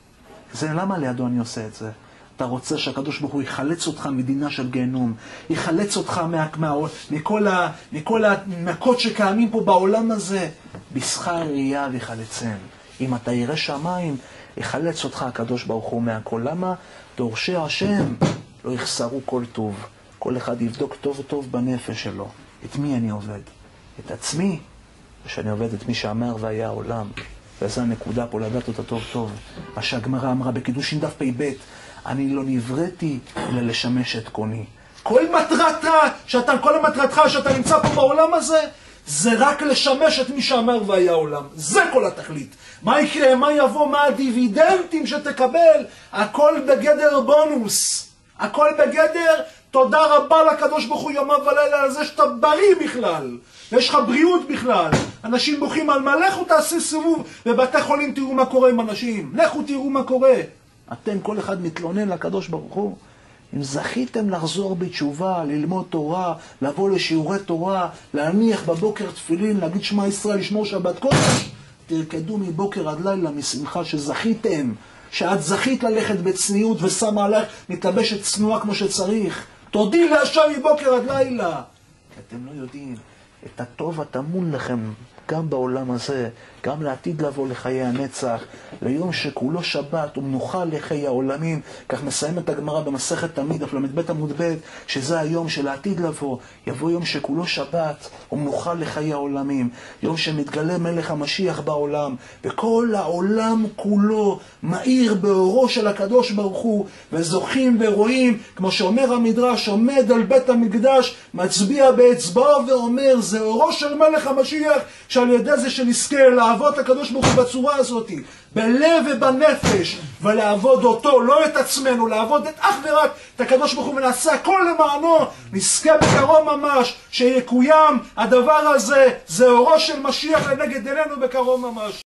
זה למה לידו אני עושה את זה? אתה רוצה שהקדוש ברוך הוא יחלץ אותך מדינה של גיהנום, יחלץ אותך מה, מה, מכל, ה, מכל המכות שקיימים פה בעולם הזה. בשכר יריביו יחלצם. אם אתה ירא שמיים, יחלץ אותך הקדוש ברוך הוא מהכל. למה? דורשי השם לא יחסרו כל טוב. כל אחד יבדוק טוב טוב בנפש שלו. את מי אני עובד? את עצמי? ושאני עובד את מי שאמר והיה העולם. וזו הנקודה פה לדעת אותה טוב טוב. מה שהגמרא אמרה בקידושין דף פ"ב, אני לא נבראתי אלא לשמש את קוני. כל מטרתך, שאתה, כל מטרתך שאתה נמצא פה בעולם הזה, זה רק לשמש את מי שאמר והיה העולם. זה כל התכלית. מה יקרה, מה יבוא, מה הדיבידנדים שתקבל? הכל בגדר בונוס. הכל בגדר תודה רבה לקדוש ברוך הוא יומם ולילה על זה שאתה בריא בכלל. יש לך בריאות בכלל. אנשים בוכים על מה, לכו תעשי סיבוב בבתי חולים, תראו מה קורה עם אנשים. לכו תראו מה קורה. אתם, כל אחד מתלונן לקדוש ברוך הוא. אם זכיתם לחזור בתשובה, ללמוד תורה, לבוא לשיעורי תורה, להניח בבוקר תפילין, להגיד שמע ישראל, לשמור שבת קודש, תרקדו מבוקר עד לילה משמחה שזכיתם, שאת זכית ללכת בצניעות ושמה עליך מתלבשת צנועה כמו שצריך. תודי להשם מבוקר עד לילה. כי אתם לא יודעים את הטוב הטמון לכם גם בעולם הזה, גם לעתיד לבוא לחיי הנצח, ליום שכולו שבת ומנוחה לחיי העולמים. כך מסיימת הגמרא במסכת תמיד, אף ל"ב עמוד ב', שזה היום של העתיד לבוא. יבוא יום שכולו שבת ומנוחה לחיי העולמים, יום שמתגלה מלך המשיח בעולם, וכל העולם כולו מאיר באורו של הקדוש ברוך הוא, וזוכים ורואים, כמו שאומר המדרש, עומד על בית המקדש, מצביע באצבעו ואומר, זה אורו של מלך המשיח, שעל ידי זה שנזכה לעבוד הקדוש ברוך הוא בצורה הזאת, בלב ובנפש, ולעבוד אותו, לא את עצמנו, לעבוד את אך ורק את הקדוש ברוך הוא, ונעשה הכל למענו, נזכה בקרוב ממש, שיקוים הדבר הזה, זה אורו של משיח לנגד עינינו בקרוב ממש.